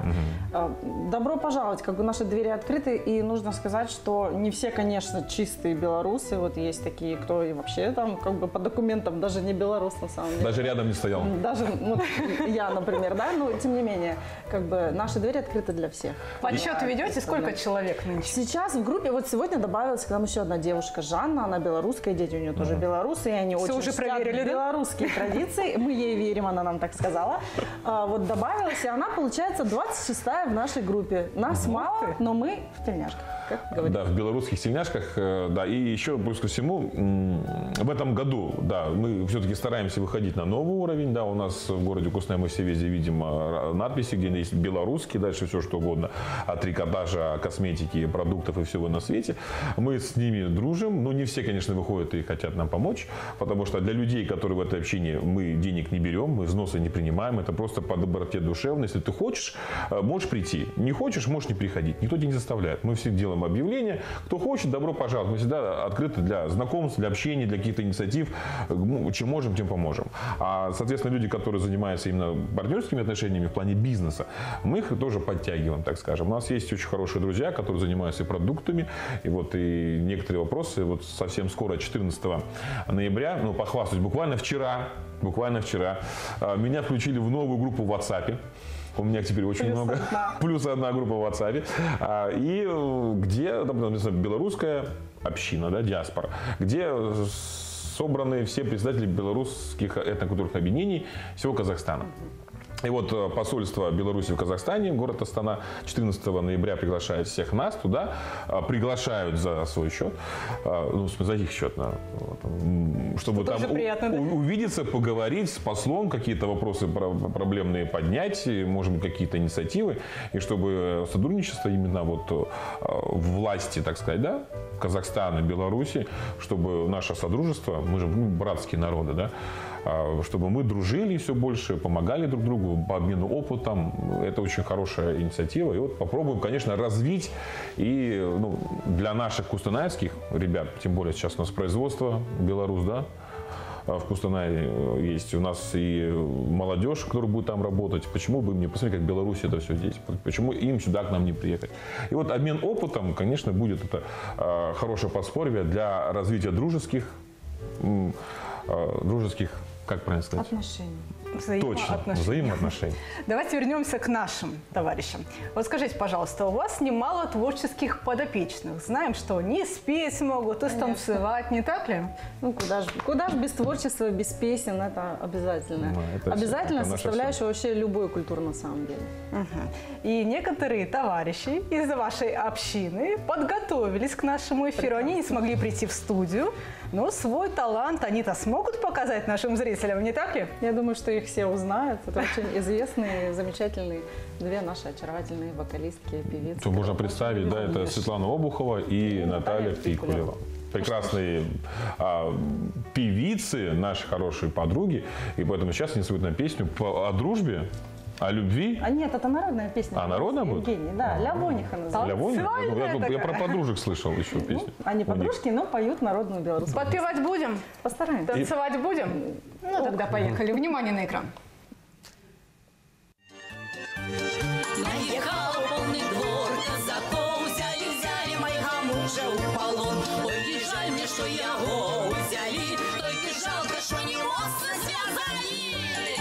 Добро пожаловать, как бы наши двери открыты, и нужно сказать, что не все, конечно, чистые белорусы. Вот есть такие, кто и вообще там как бы по документам даже не белорус на самом деле. Даже рядом не стоял. Даже вот, я, например, да, но тем не менее, как бы наши двери открыты для всех. Подсчет ведете? Сколько человек нынче? Сейчас в группе, вот сегодня добавилась к нам еще одна девушка, Жанна, она белорусская, дети у нее тоже белорусы, и они очень уже проверили, белорусские традиции. Мы ей верим, она нам так сказала. Вот добавилась, и она, получается, 26-я в нашей группе. Нас мало, но мы в тельняшках. Да, в белорусских тельняшках, да, и еще, плюс ко всему, в этом году, да, мы все-таки стараемся выходить на новый уровень, да, у нас в городе Кустанай мы все везде видим надписи, где есть белорусский, дальше все что угодно, от трикотажа, косметики, продуктов и всего на свете. Мы с ними дружим, но не все, конечно, выходят и хотят нам помочь, потому что для людей, которые в этой общине, мы денег не берем, мы взносы не принимаем, это просто по доброте душевной. Если ты хочешь, можешь прийти, не хочешь, можешь не приходить, никто тебя не заставляет. Мы все делаем объявления, кто хочет, добро пожаловать, мы всегда открыты для знакомств, для общения, для каких-то инициатив, чем можем, тем поможем. А, соответственно, люди, которые занимаются именно партнерскими отношениями в плане бизнеса, мы их тоже подтягиваем, так скажем. У нас есть очень хорошие друзья, которые занимаются и продуктами, и вот и некоторые вопросы, вот совсем скоро, 14 ноября, ну, похвастаюсь, буквально вчера, меня включили в новую группу в WhatsApp. У меня теперь очень много. Плюс одна группа в WhatsApp. И где, например, белорусская община, да, диаспора, где собраны все представители белорусских этнокультурных объединений всего Казахстана. И вот посольство Беларуси в Казахстане, город Астана, 14 ноября приглашает всех нас туда, приглашают за свой счет, ну, за их счет, чтобы там увидеться, поговорить с послом, какие-то вопросы проблемные поднять, может быть, какие-то инициативы, и чтобы сотрудничество именно вот власти, так сказать, да, Казахстана, Беларуси, чтобы наше содружество, мы же братские народы, да, чтобы мы дружили все больше, помогали друг другу по обмену опытом. Это очень хорошая инициатива. И вот попробуем, конечно, развить и для наших кустанайских ребят, тем более сейчас у нас производство Беларусь, да, в Кустанае есть у нас и молодежь, которая будет там работать. Почему бы им не посмотреть, как в Беларуси это все здесь? Почему им сюда к нам не приехать? И вот обмен опытом, конечно, будет это хорошее подспорье для развития дружеских, как правильно сказать? Отношений. Точно, взаимоотношения. Давайте вернемся к нашим товарищам. Вот скажите, пожалуйста, у вас немало творческих подопечных. Знаем, что не спеть могут, и станцевать, не так ли? Ну, куда ж без творчества, без песен, это обязательно. Обязательно составляющая вообще любой культуры на самом деле. И некоторые товарищи из вашей общины подготовились к нашему эфиру. Они не смогли прийти в студию, но свой талант они-то смогут показать нашим зрителям, не так ли? Я думаю, что их все узнают. Это очень известные, замечательные две наши очаровательные вокалистки, певицы. Тут можно представить, да, это Светлана Обухова и Наталья Пикулева. Прекрасные певицы, наши хорошие подруги. И поэтому сейчас они сводят на песню о дружбе, о любви. А нет, это народная песня. А народная будет? Евгений, да, Лявониха называется. Я про подружек слышал еще песню. Они подружки, но поют народную белорусскую. Подпевать будем? Постараемся. Танцевать будем? Ну, тогда поехали. Внимание на экран. Наехал полный двор казаков, взяли моего мужа в полон. Ой, и жаль мне, что его взяли, только жалко, что не остро связали.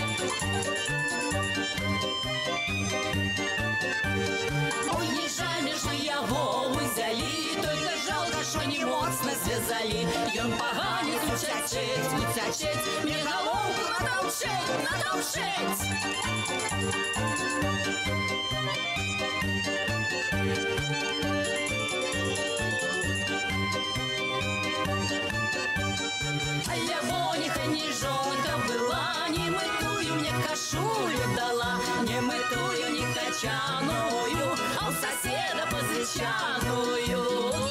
Ой, не жаль мне, что его взяли, только жалко, что не моцно связали. Ён поганец утячеть, мне голову натовшить. А Лявониха не жонка была, не мытую мне кашулю дала, не мытую, не качаную, а у соседа позычаную.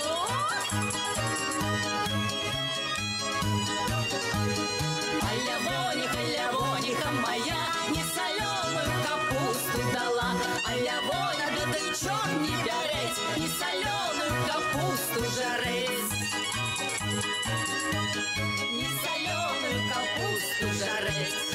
А Лявониха моя не соленую капусту дала, а Лявониха да и чёрт не береть, не соленую капусту жареть. Не соленую капусту жареть.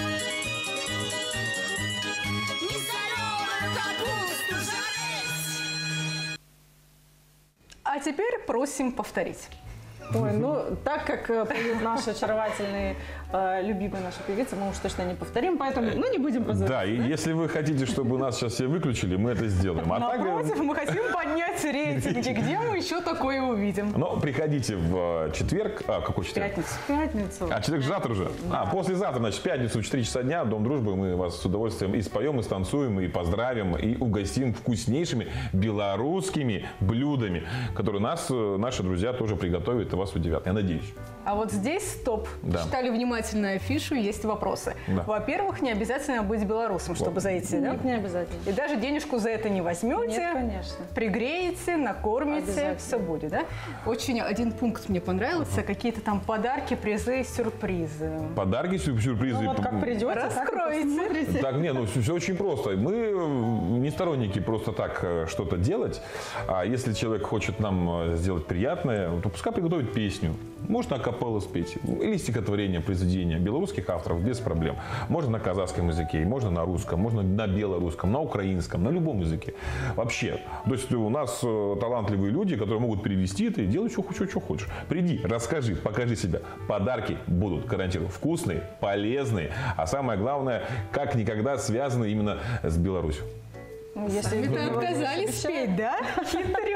Не соленую капусту жареть. А теперь просим повторить. Ой, ну, так как поют наши очаровательные, любимые наши певицы, мы уж точно не повторим, поэтому, не будем позориться. Да, и если вы хотите, чтобы нас сейчас все выключили, мы это сделаем. А напротив, мы хотим поднять рейтинги. Где мы еще такое увидим? Но приходите в четверг. Какой четверг? Пятницу. А четверг завтра уже? Да. Послезавтра, значит, в пятницу в 4 часа дня в Дом дружбы мы вас с удовольствием и споем, и станцуем, и поздравим, и угостим вкуснейшими белорусскими блюдами, которые наши друзья тоже приготовят и вас удивят. Я надеюсь. А вот здесь стоп. Да. Читали внимательно афишу, есть вопросы. Да. Во-первых, не обязательно быть белорусом, чтобы зайти, да? Нет, не обязательно. И даже денежку за это не возьмете. Нет, конечно. Пригреете, накормите, все будет, да? Очень один пункт мне понравился. Какие-то там подарки, призы, сюрпризы. Подарки, сюрпризы. Ну, вот как придете, раскроете. Так, все очень просто. Мы не сторонники просто так что-то делать. А если человек хочет нам сделать приятное, то пускай приготовит песню. Можно акапеллу спеть. Или стихотворение, произведение белорусских авторов без проблем. Можно на казахском языке, можно на русском, можно на белорусском, на украинском, на любом языке. Вообще. То есть у нас талантливые люди, которые могут перевести это и делать, что хочешь. Приди, расскажи, покажи себя. Подарки будут, гарантирую, вкусные, полезные. А самое главное, как никогда связаны именно с Беларусью. Если вы отказались спеть, да? Хитрюга.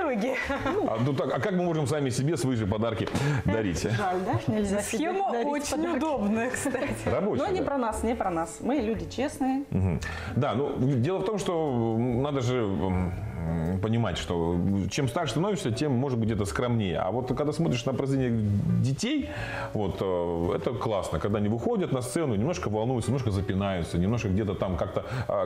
подруги. А как мы можем сами себе свои же подарки дарить? Жаль, да? Нельзя Схема себе дарить очень подарки. удобная, кстати. Рабочая, Но не да. про нас, не про нас. Мы люди честные. Да, ну дело в том, что надо же понимать, что чем старше становишься, тем, может быть, где-то скромнее. А вот когда смотришь на произведения детей, вот, это классно, когда они выходят на сцену, немножко волнуются, немножко запинаются, немножко где-то там как-то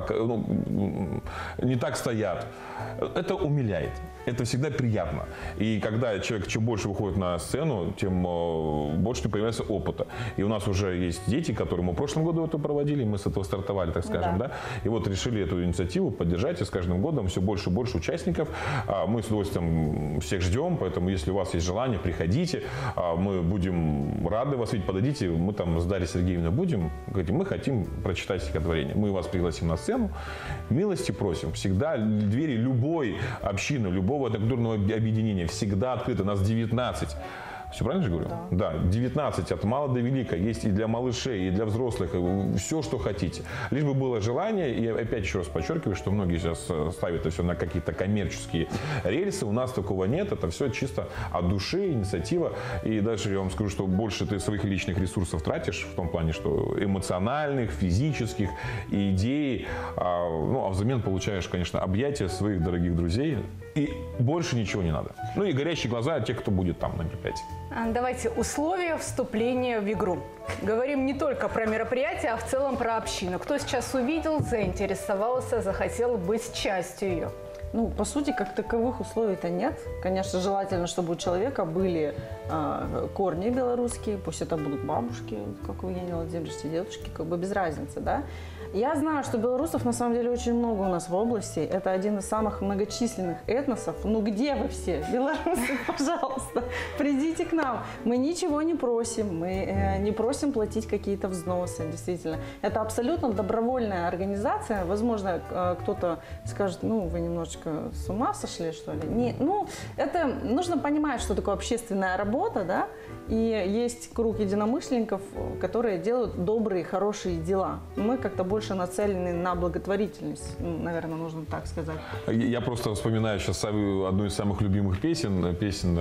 не так стоят. Это умиляет. Это всегда приятно. И когда человек чем больше выходит на сцену, тем больше появляется опыта. И у нас уже есть дети, которые мы в прошлом году это проводили, мы с этого стартовали, так скажем, да. И вот решили эту инициативу поддержать, и с каждым годом все больше и больше участников. Мы с удовольствием всех ждем, поэтому если у вас есть желание, приходите, мы будем рады вас видеть, подойдите, мы там с Дарьей Сергеевной будем, говорите, мы хотим прочитать стихотворение. Мы вас пригласим на сцену, милости просим. Всегда двери любой общины, любого культурного объединения всегда открыты. Нас 19. Все правильно же говорю? Да. 19 от мала до велика. Есть и для малышей, и для взрослых. Все, что хотите. Лишь бы было желание. И опять еще раз подчеркиваю, что многие сейчас ставят это все на какие-то коммерческие рельсы. У нас такого нет. Это все чисто от души, инициатива. И даже я вам скажу, что больше ты своих личных ресурсов тратишь. В том плане, что эмоциональных, физических, идей. А взамен получаешь, конечно, объятия своих дорогих друзей. И больше ничего не надо. Ну и горящие глаза тех, кто будет там на мероприятии. Давайте условия вступления в игру. Говорим не только про мероприятие, а в целом про общину. Кто сейчас увидел, заинтересовался, захотел быть частью ее? Ну, по сути, как таковых условий-то нет. Конечно, желательно, чтобы у человека были корни белорусские, пусть это будут бабушки, как у Евгения Владимировича, дедушки, как бы без разницы, да. Я знаю, что белорусов на самом деле очень много у нас в области. Это один из самых многочисленных этносов. Ну где вы все, белорусы, пожалуйста, придите к нам. Мы ничего не просим, мы не просим платить какие-то взносы, действительно. Это абсолютно добровольная организация. Возможно, кто-то скажет, ну вы немножечко с ума сошли, что ли? Не, ну, это нужно понимать, что такое общественная работа, да, и есть круг единомышленников, которые делают добрые, хорошие дела. Мы как-то больше нацелены на благотворительность, наверное, нужно так сказать. Я просто вспоминаю сейчас одну из самых любимых песен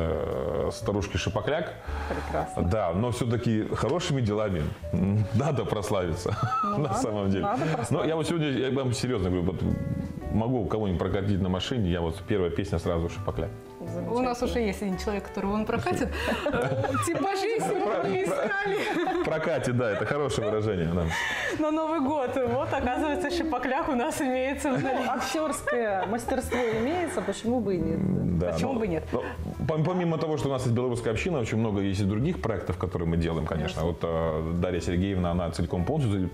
«Старушки Шапокляк». Прекрасно. Да, но все-таки хорошими делами надо прославиться, на самом деле. Но я вот сегодня, я вам серьезно говорю, вот могу кого-нибудь прокатить на машине, я вот первая песня сразу «Шапокляк». У нас уже есть один человек, которого он прокатит. Типажи сегодня искали. Прокатит, да, это хорошее выражение. На Новый год. Вот, оказывается, Шапокляк у нас имеется. Актерское мастерство имеется, почему бы и нет? Да, почему бы нет? Помимо того, что у нас есть белорусская община, очень много есть и других проектов, которые мы делаем, конечно. Вот Дарья Сергеевна, она целиком полностью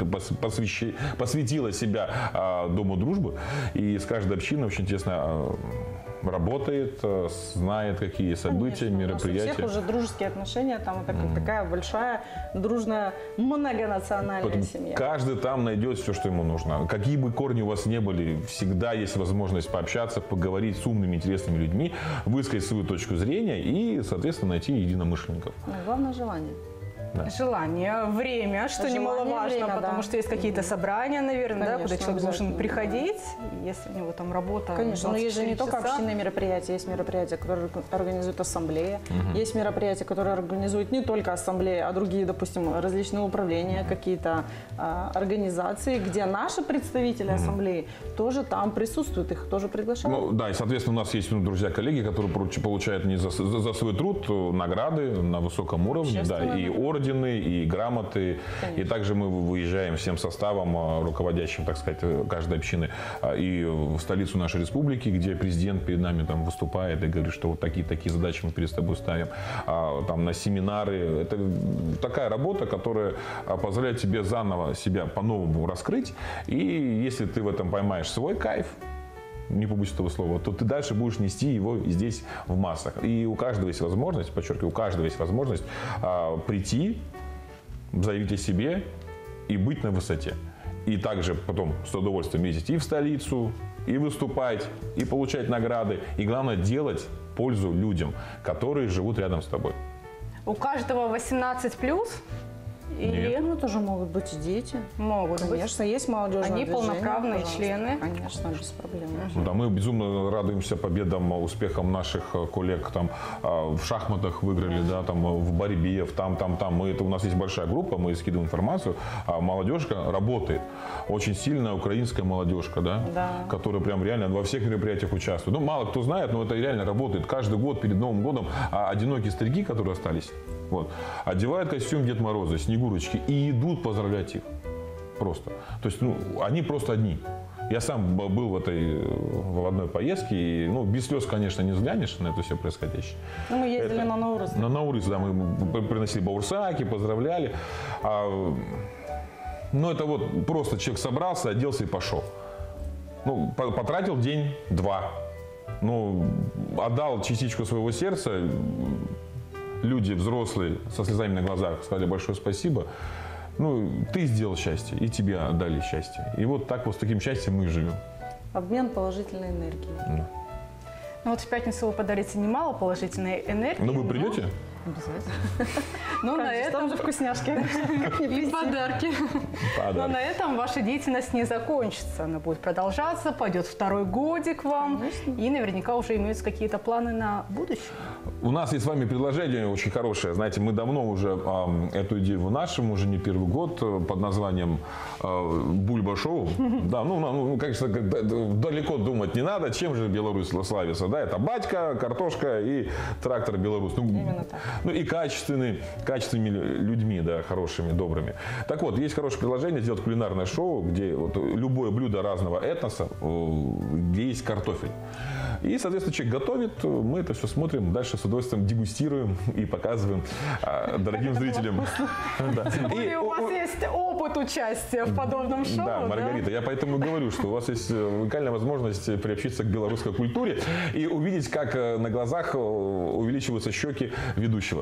посвятила себя Дому дружбы. И с каждой общиной очень тесно работает, знает, какие события, конечно, мероприятия. У всех уже дружеские отношения, там это такая большая, дружная, многонациональная Поэтому семья. каждый там найдет все, что ему нужно. Какие бы корни у вас не были, всегда есть возможность пообщаться, поговорить с умными, интересными людьми, высказать свою точку зрения и, соответственно, найти единомышленников. Но главное желание. Да. Желание, время, что немаловажно, потому что есть какие-то собрания, наверное, да, куда человек должен приходить, если у него там работа. Конечно, но есть же не только общинные мероприятия, есть мероприятия, которые организует ассамблея, есть мероприятия, которые организуют не только ассамблея, а другие, допустим, различные управления, какие-то организации, где наши представители ассамблеи тоже там присутствуют, их тоже приглашают. Ну, да, и, соответственно, у нас есть друзья, коллеги, которые получают не за свой труд награды на высоком уровне, да, и ордены, и грамоты. Конечно. И также мы выезжаем всем составом, руководящим, так сказать, каждой общины, и в столицу нашей республики, где президент перед нами там выступает и говорит, что вот такие задачи мы перед собой ставим, там на семинары. Это такая работа, которая позволяет тебе заново себя по-новому раскрыть. И если ты в этом поймаешь свой кайф, не побоюсь этого слова, то ты дальше будешь нести его здесь в массах. И у каждого есть возможность, подчеркиваю, у каждого есть возможность прийти, заявить о себе и быть на высоте. И также потом с удовольствием ездить и в столицу, и выступать, и получать награды. И главное, делать пользу людям, которые живут рядом с тобой. У каждого 18+. Или Ну, тоже могут быть и дети. могут быть. Конечно, есть молодежные Они движения, полноправные пожалуйста. члены. Конечно, без проблем. Ну да, мы безумно радуемся победам, успехам наших коллег. Там, в шахматах выиграли, да, там, в борьбе, там. У нас есть большая группа, мы скидываем информацию. А молодежка работает. Очень сильная украинская молодежка, да, которая прям реально во всех мероприятиях участвует. Ну, мало кто знает, но это реально работает. Каждый год перед Новым годом одинокие старики, которые остались, вот, одевают костюм Дед Мороза, Снегурочки и идут поздравлять их. Просто. То есть, они просто одни. Я сам был в одной поездке, и, без слез, конечно, не взглянешь на это все происходящее. Мы ездили на Наурыз. На Наурыз, да, мы приносили баурсаки, поздравляли. Это вот просто человек собрался, оделся и пошел. Потратил день-два. Отдал частичку своего сердца. Люди взрослые со слезами на глазах сказали большое спасибо. Ты сделал счастье, и тебе отдали счастье. И вот так вот с таким счастьем мы и живем. Обмен положительной энергией. Ну вот в пятницу вы подарите немало положительной энергии. Вы придете? Ну, на этом там же вкусняшки. и подарки. Но на этом ваша деятельность не закончится. Она будет продолжаться, пойдет второй годик вам. И наверняка уже имеются какие-то планы на будущее. У нас есть с вами предложение очень хорошее. Знаете, мы давно уже эту идею вынашиваем, уже не первый год, под названием «Бульба-шоу». Да, конечно, далеко думать не надо, чем же Беларусь славится. Да, это батька, картошка и трактор «Беларусь». Именно так. И качественными людьми, да, хорошими, добрыми. Так вот, есть хорошее предложение сделать кулинарное шоу, где любое блюдо разного этноса, где есть картофель. И, соответственно, человек готовит, мы это все смотрим, дальше с удовольствием дегустируем и показываем дорогим зрителям. И у вас есть опыт участия в подобном шоу, да? Маргарита, я поэтому и говорю, что у вас есть уникальная возможность приобщиться к белорусской культуре и увидеть, как на глазах увеличиваются щеки ведущего.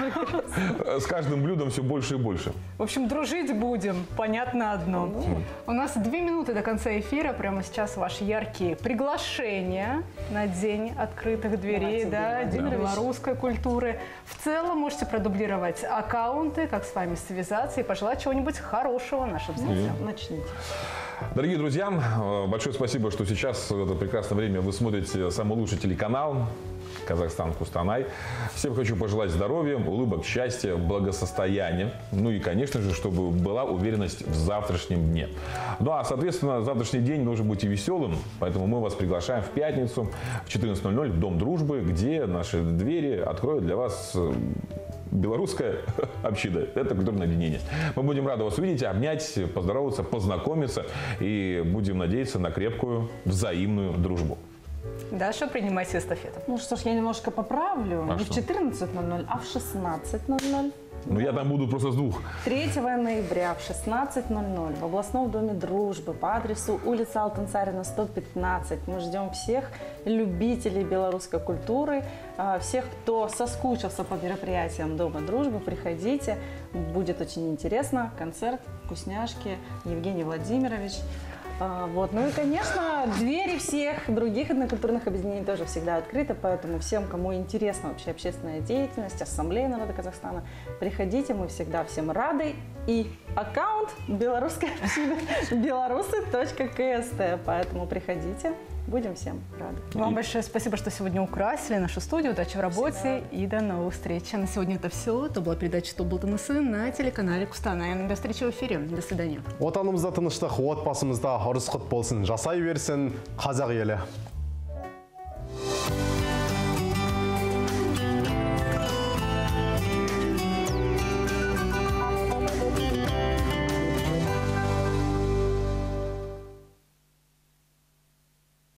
С каждым блюдом все больше и больше. В общем, дружить будем, понятно одно. У нас 2 минуты до конца эфира. Прямо сейчас ваши яркие приглашения на День открытых дверей, День белорусской культуры. В целом можете продублировать аккаунты, как с вами связаться и пожелать чего-нибудь хорошего нашим зрителям. Начните. Дорогие друзья, большое спасибо, что сейчас в это прекрасное время вы смотрите самый лучший телеканал «Казахстан Кустанай». Всем хочу пожелать здоровья, улыбок, счастья, благосостояния. И, конечно же, чтобы была уверенность в завтрашнем дне. Соответственно, завтрашний день должен быть и веселым. Поэтому мы вас приглашаем в пятницу в 14:00 в Дом дружбы, где наши двери откроют для вас белорусская община. Это культурное объединение. Мы будем рады вас увидеть, обнять, поздороваться, познакомиться. И будем надеяться на крепкую взаимную дружбу. Даша, принимайте эстафету. Ну что ж, я немножко поправлю. Не в 14:00, а в 16:00. Я там буду просто с 2. 3 ноября в 16:00 в областном доме дружбы по адресу улица Алтынсарина, 115. Мы ждем всех любителей белорусской культуры, всех, кто соскучился по мероприятиям Дома дружбы. Приходите, будет очень интересно. Концерт, вкусняшки, Евгений Владимирович. И, конечно, двери всех других этнокультурных объединений тоже всегда открыты, поэтому всем, кому интересна вообще общественная деятельность, Ассамблея народа Казахстана, приходите, мы всегда всем рады. И аккаунт белорусской общины белорусы.кст, поэтому приходите, будем всем рады. Вам большое спасибо, что сегодня украсили нашу студию. Удачи в работе и до новых встреч. На сегодня это все. Это была передача «Топ Бултанысы» на телеканале Кустанай. До встречи в эфире. До свидания. Отанымызда тыныштық, отбасымызда ырыс құт болсын, жасай берсін қазақ елі.